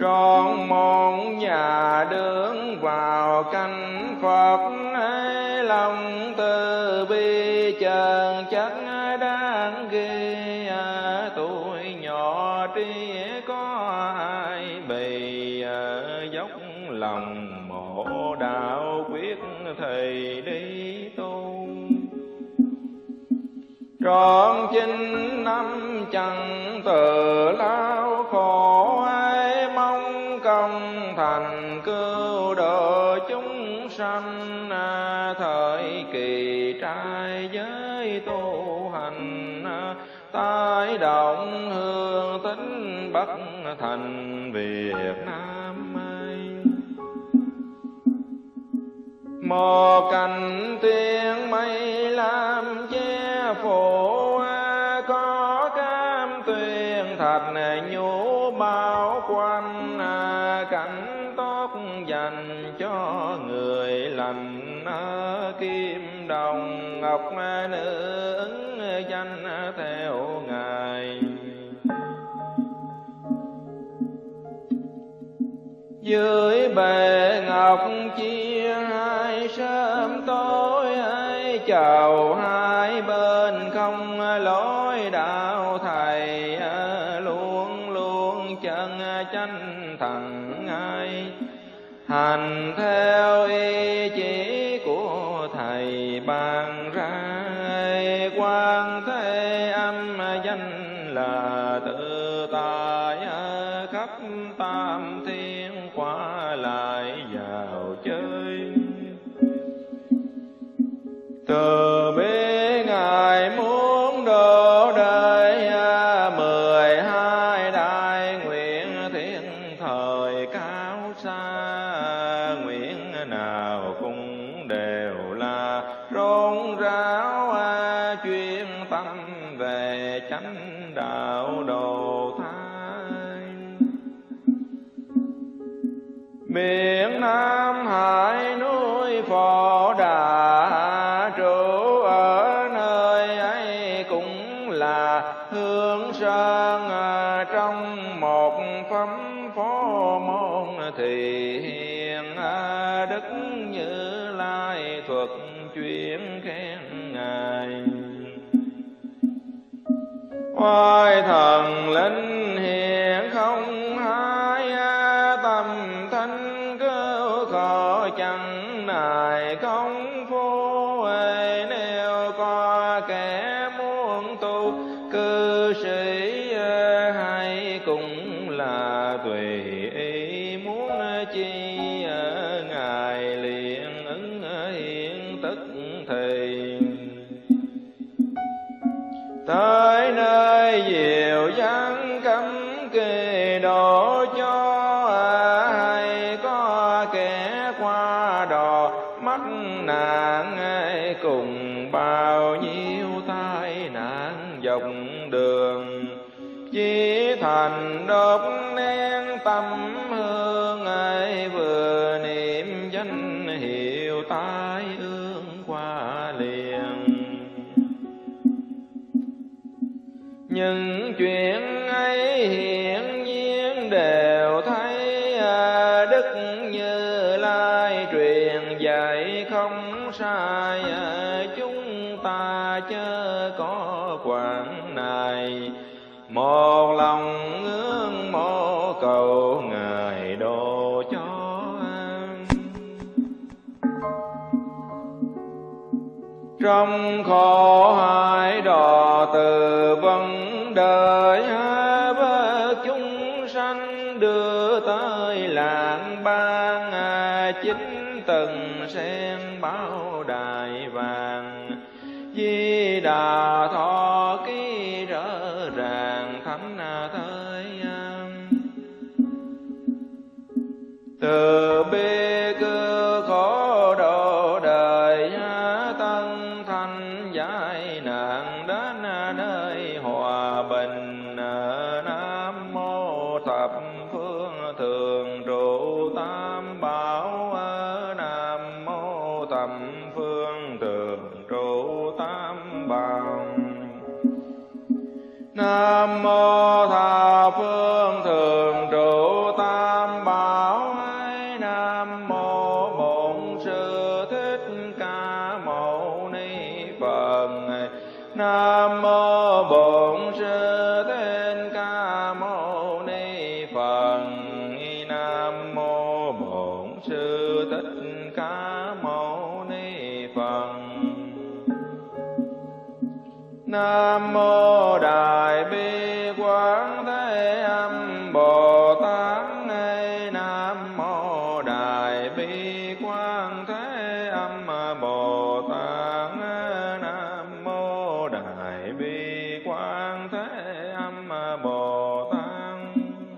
trọn một nhà đứng vào canh Phật ấy, lòng từ bi chơn chất đáng ghê. Tuổi nhỏ trí có ai bày, dốc lòng mộ đạo quyết thầy đi tu. Trọn 9 năm chẳng từ lao khổ ai, mong công thành cứu độ chúng sanh. Thời kỳ trai giới tu hành, tái động hương tính Bắc thành Việt Nam. Một cành tiên mây làm che phủ, có cam tuyền thạch nhũ bao quanh. Cảnh tốt dành cho người lành, kim đồng ngọc nữ ứng danh theo ngài. Dưới bề ngọc chia hai sớm tối ấy, chào hai bên không lối đạo thầy. Luôn luôn chân chánh thẳng ai, hành theo ý chỉ của thầy ban ra. Quan thế âm danh là tự tại, khắp tam thiên qua lại vào chơi. Từ bi ngài muốn độ đời 12 đại nguyện thiên thời cao xa. Nguyện nào cũng đều là rôn ráo, chuyên tâm về chánh đạo độ thai. Biển Nam Hải núi Phò Đà, trụ ở nơi ấy cũng là hương sơn. Trong một phẩm phó môn thì hiền, Đức Như Lai thuật chuyện khen ngài. Oai thần linh hiền không hai, tâm thanh cứu khổ chẳng nài công phu. Nếu có kẻ muốn tu cư sĩ, hay cũng là tùy ý muốn chi. Ngài liền ứng hiện tức thì, tới nơi diệu giáng cấm kề độ cho. Hay có kẻ qua đò mắc nạn, cùng bao nhiêu tai nạn dọc đường. Chỉ thành đốt nén tâm hương, vừa niệm danh hiệu tai ương qua liền. Nhưng chuyện ấy hiển nhiên đều thấy, Đức Như Lai truyền dạy không sai. Chúng ta chớ có quản này, một lòng ngưỡng mộ cầu ngài độ cho. Trong khổ hại đò từ vấn đời, với chúng sanh đưa tới làng ban. Chính từng sen bao đài vàng, Di Đà thọ ký rõ ràng thánh thời. Từ bi cứu khổ độ đời, tân thanh giải nạn đến nơi hòa bình. Nam mô thập phương thường trụ tam bảo. Nam mô thập phương thường trụ tam bảo. Nam mô thập phương thường trụ tam Sư Thích Ca Mâu Ni Phật. Nam mô Bổn Sư Thích Ca Mâu Ni Phật. Nam mô Bổn Sư Thích Ca Mâu Ni Phật. Nam mô Đại Bi Quán Thế Âm Bồ Tát. Nam mô Đại Bi Quán Thế Âm Bồ Tát. Nam mô Đại Bi Quán Thế Âm Bồ Tát.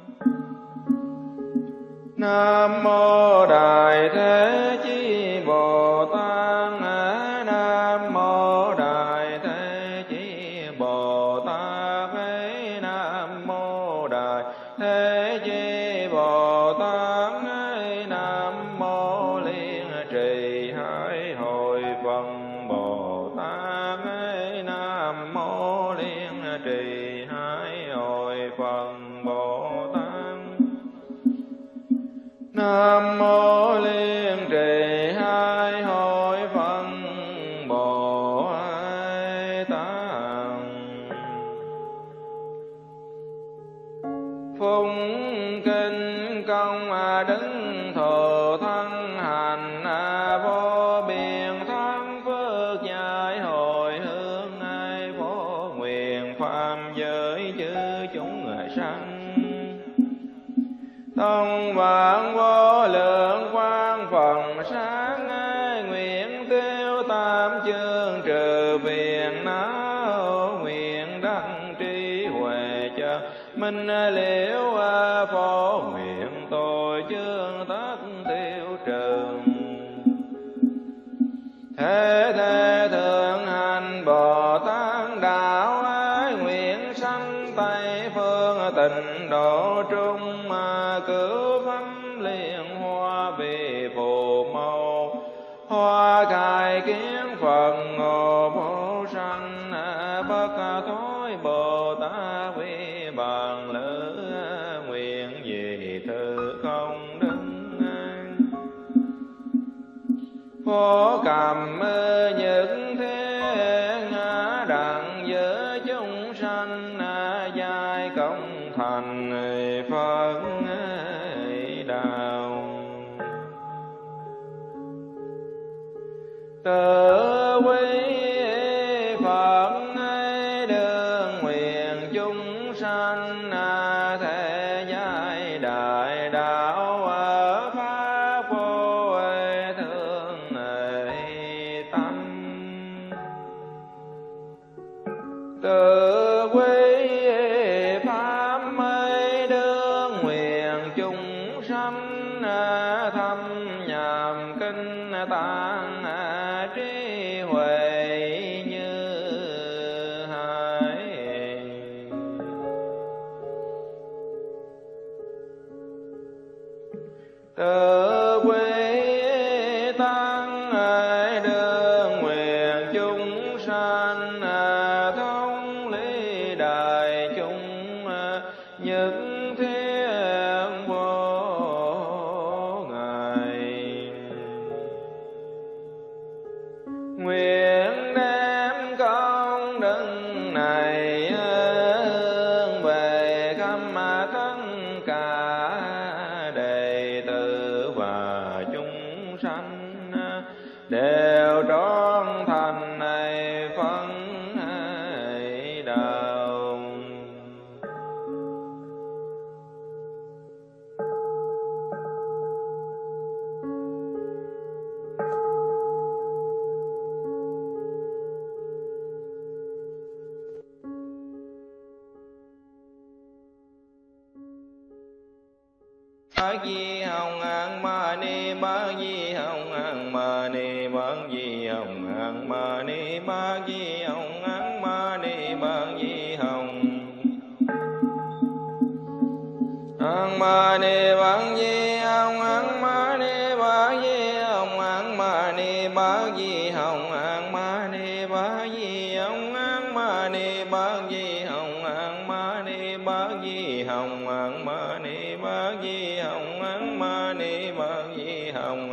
Nam mô Đại Thế Chí Bồ Tát. Nam mô Đại Thế Chí Bồ Tát. Nam mô Đại Thế Chí Bồ Tát. Nam mô Liên Trì Hải Hội Phật Bồ Tát. Nam mô Liên Trì Hải Hội Phật Bồ Tát. Nam mô Liên Trì Hải Hội Phật Bồ Tát. Phụng kinh công đứng thọ thân hành vô biên thắng phước giải hồi hướng ai phổ nguyện phạm giới chư chúng sanh. Tông vạn vô lượng quang phần sáng nguyện tiêu tam chương trừ phiền não nguyện đăng trí huệ cho minh liễu phổ nguyện tội chương tất tiêu trừ. Thế thế thượng hành Bồ Tát đạo nguyện sanh Tây phương tịnh độ trung cứu pháp liên hoa vì phù mâu hoa khai kiến Phật ngộ vô sanh bất thối Bồ Tát vi bàn lữ nguyện gì thư không đứng phổ cầm những thế đặng giữa chúng sanh giai công thành Phật đạo. Tự quy Phật đương nguyện chúng sanh thế giai đại đạo ở pháp vô thương tâm. Tự quy pháp đương nguyện chúng sanh thâm nhàm kinh tạng trí huệ như hải. Tự quy tăng đương nguyện chúng sanh thống lý đại chúng những thiên vô ngại. Nguyện đem công đức này hướng về khắp tất cả đệ tử và chúng sanh đều trọn thành này phân đạo. Bát Di Hồng An Ma Ni Bát Di Hồng An Ma Ni Bát Di Hồng An Ma Ni Bát Di Hồng An Ma Ni Bát Di Hồng An Ma Ni Bát Di Hồng An Ma Ni Bát Di Hồng An Ma Ni Bát Di Hồng An Ma Ni Bát Di Hồng An Ma Ni Bát Di Hồng An Ma Ni Bát Di Hồng An Ma Ni Bát Di Hồng An Ma Ni Bát Di Hồng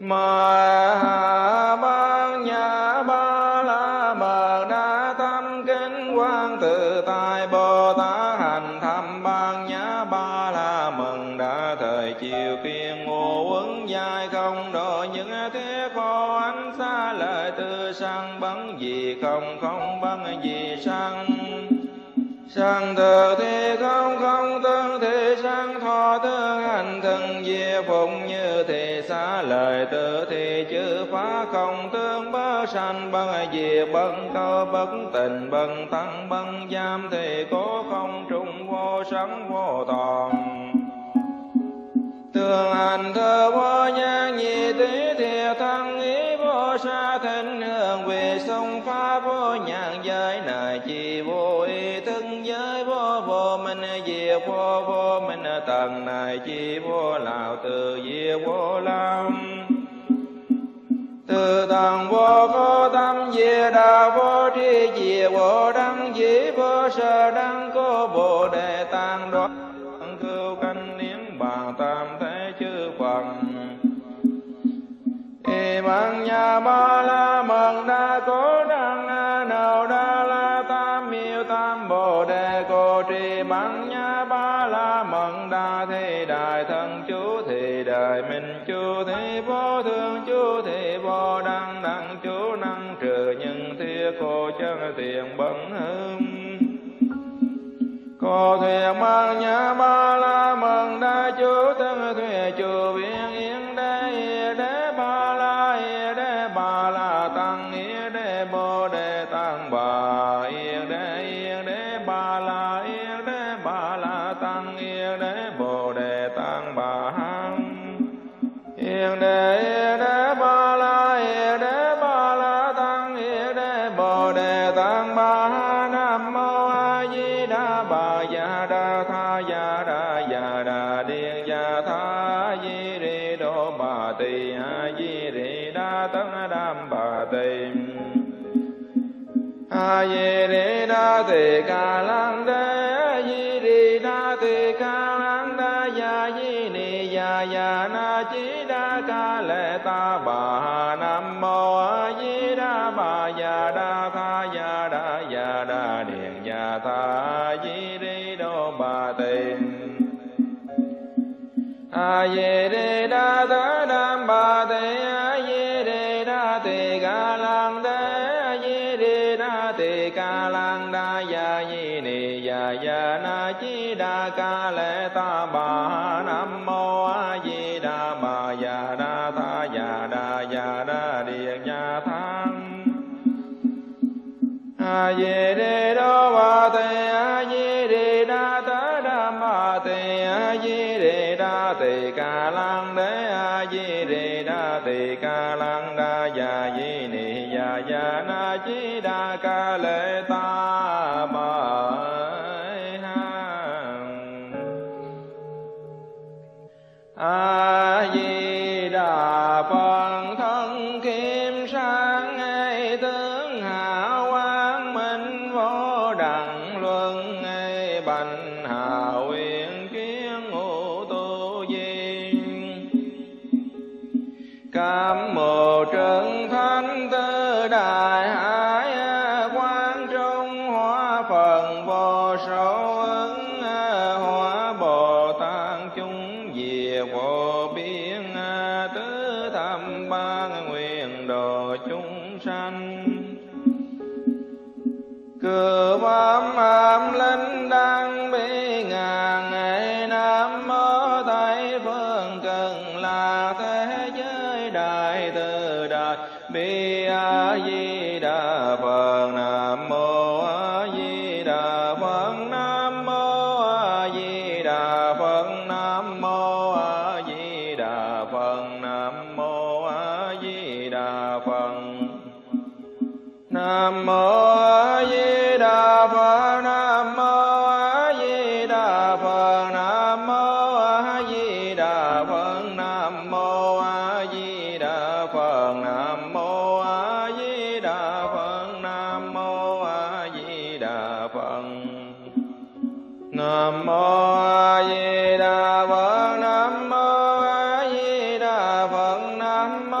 Ma Ban Nhã Ba La Mật Đa Tâm Kinh Quang Tự Tại Bồ Tát hành thâm Ban Nhã Ba La Mật Đa thời chiều kiên ngô ứng dài không độ những thế khô ánh xa lời tư sang bắn gì không không bắn gì sang sang thực thì không không tương thì sang thọ tương hành thân diệt phụng như thì xa lời tự thì chư phá không tương bất sanh bất diệt bất câu bất tình bất tăng bất giam thì cố không trung vô sẵn vô toàn tương hành thơ vô nhan nhị tí thiệt thân ý vô sa thịnh hương về sông phá vô nhàn giới này chi vô ý thức giới vô vô minh diệt vô vô minh tầng này chi vô lão tự diệt vô lam từ tầng vô có tâm diệt đạo vô tri diệt vô đăng dĩ vô sở đăng cố bồ đề tạng đoán cưu canh niết bàn tam thế chư Phật. Bằng Nhã Ba La Mật Đa Cố Đăng Nâu Đa La Tam Miêu Tam Bồ Đề Cô Trì Bằng Nhã Ba La Mật Đa Thì Đại Thân Chú Thì Đại Minh Chú Thì Vô Thương Chú Thì Vô Đăng Đăng Chú Năng Trừ Nhân Thiết Cô Chân Tiền Bẩn Hương Cô thuyền Bằng Nhã Ba La Mật Đa Chú Tân Thuyền Chú Viên Yên Đế Ba La Đế Ba La Tăng Yên Đế Bồ Đề Tăng Bà Yên Đế Ba La Tăng Yên Đế Bồ Đề Tăng Bà Hằng Yên Đế Ba La Tăng Yên Đế Bồ Đề Tăng Bà Hằng. Nam Mô A Di Đà Bà Già Đà Tha Già Đà Điền Già Tha Di Ri Đô Bà Tỳ A Di Ri Đa Tất Đam Bà Tỳ A Di Ri Đa Tỳ Ca Lăng Đế A Di Ri Đa Tỳ Ca Lăng Đa Ya Di Ni Ya Na Chi Đa Ca Lệ Ta Bà. Nam Mô A Di Đà Bà Già Đà Tha Già Đà Điền Già Tha A Di Ri Đô Bà Tỳ A Di Ri Đa Tất Đam Bà Tỳ A Di Ri Đa Tỳ Ca Lăng Đế A Di Ri Đa Tỳ Ca Lăng Đa Ya Di Ni Ya Na Chi Đa Ca Lệ Ta Bà. Nam Mô A Di Đà Bà Già Đà Tha Già Đà Điền Già Tha A Di Ri Đô Bà Tỳ A Di Ri Đa Tất Đam Bà Tỳ A Di Ri Đa Tỳ Ca Lăng Đế A Di Ri Đa Tỳ Ca Lăng Đa Ya Di Ni Ya Na Chi Đa Ca Lệ Ta Bà. A Di Đà Phật thân kim sang ấy tướng hào quang minh vô đẳng luân ấy bành hào uyên kiến ngũ tu di cam mô trấn thánh tư đại hải quang trung hóa phần vô số ứng hóa Bồ Tát chúng diệt vô biên tứ thập ban nguyện độ chúng sanh cử pháp âm linh đăng bi ngàn ngày. Nam mô Tây phương Cực Lạc thế giới đại từ đại bi A Di Đà Phật. Nam mô A Di Đà Phật. Nam mô A Di Đà Phật. Nam mô A Di Đà Phật. Nam mô A Di Đà Phật. Nam mô A Di Đà Phật. Nam mô A Di Đà Phật. Nam mô A Di Đà Phật. Nam mô A Di Đà Phật. Nam mô A Di Đà Phật. Nam mô A Di Đà Phật. Nam mô A Di Đà Phật. Nam mô A Di Đà Phật. Nam mô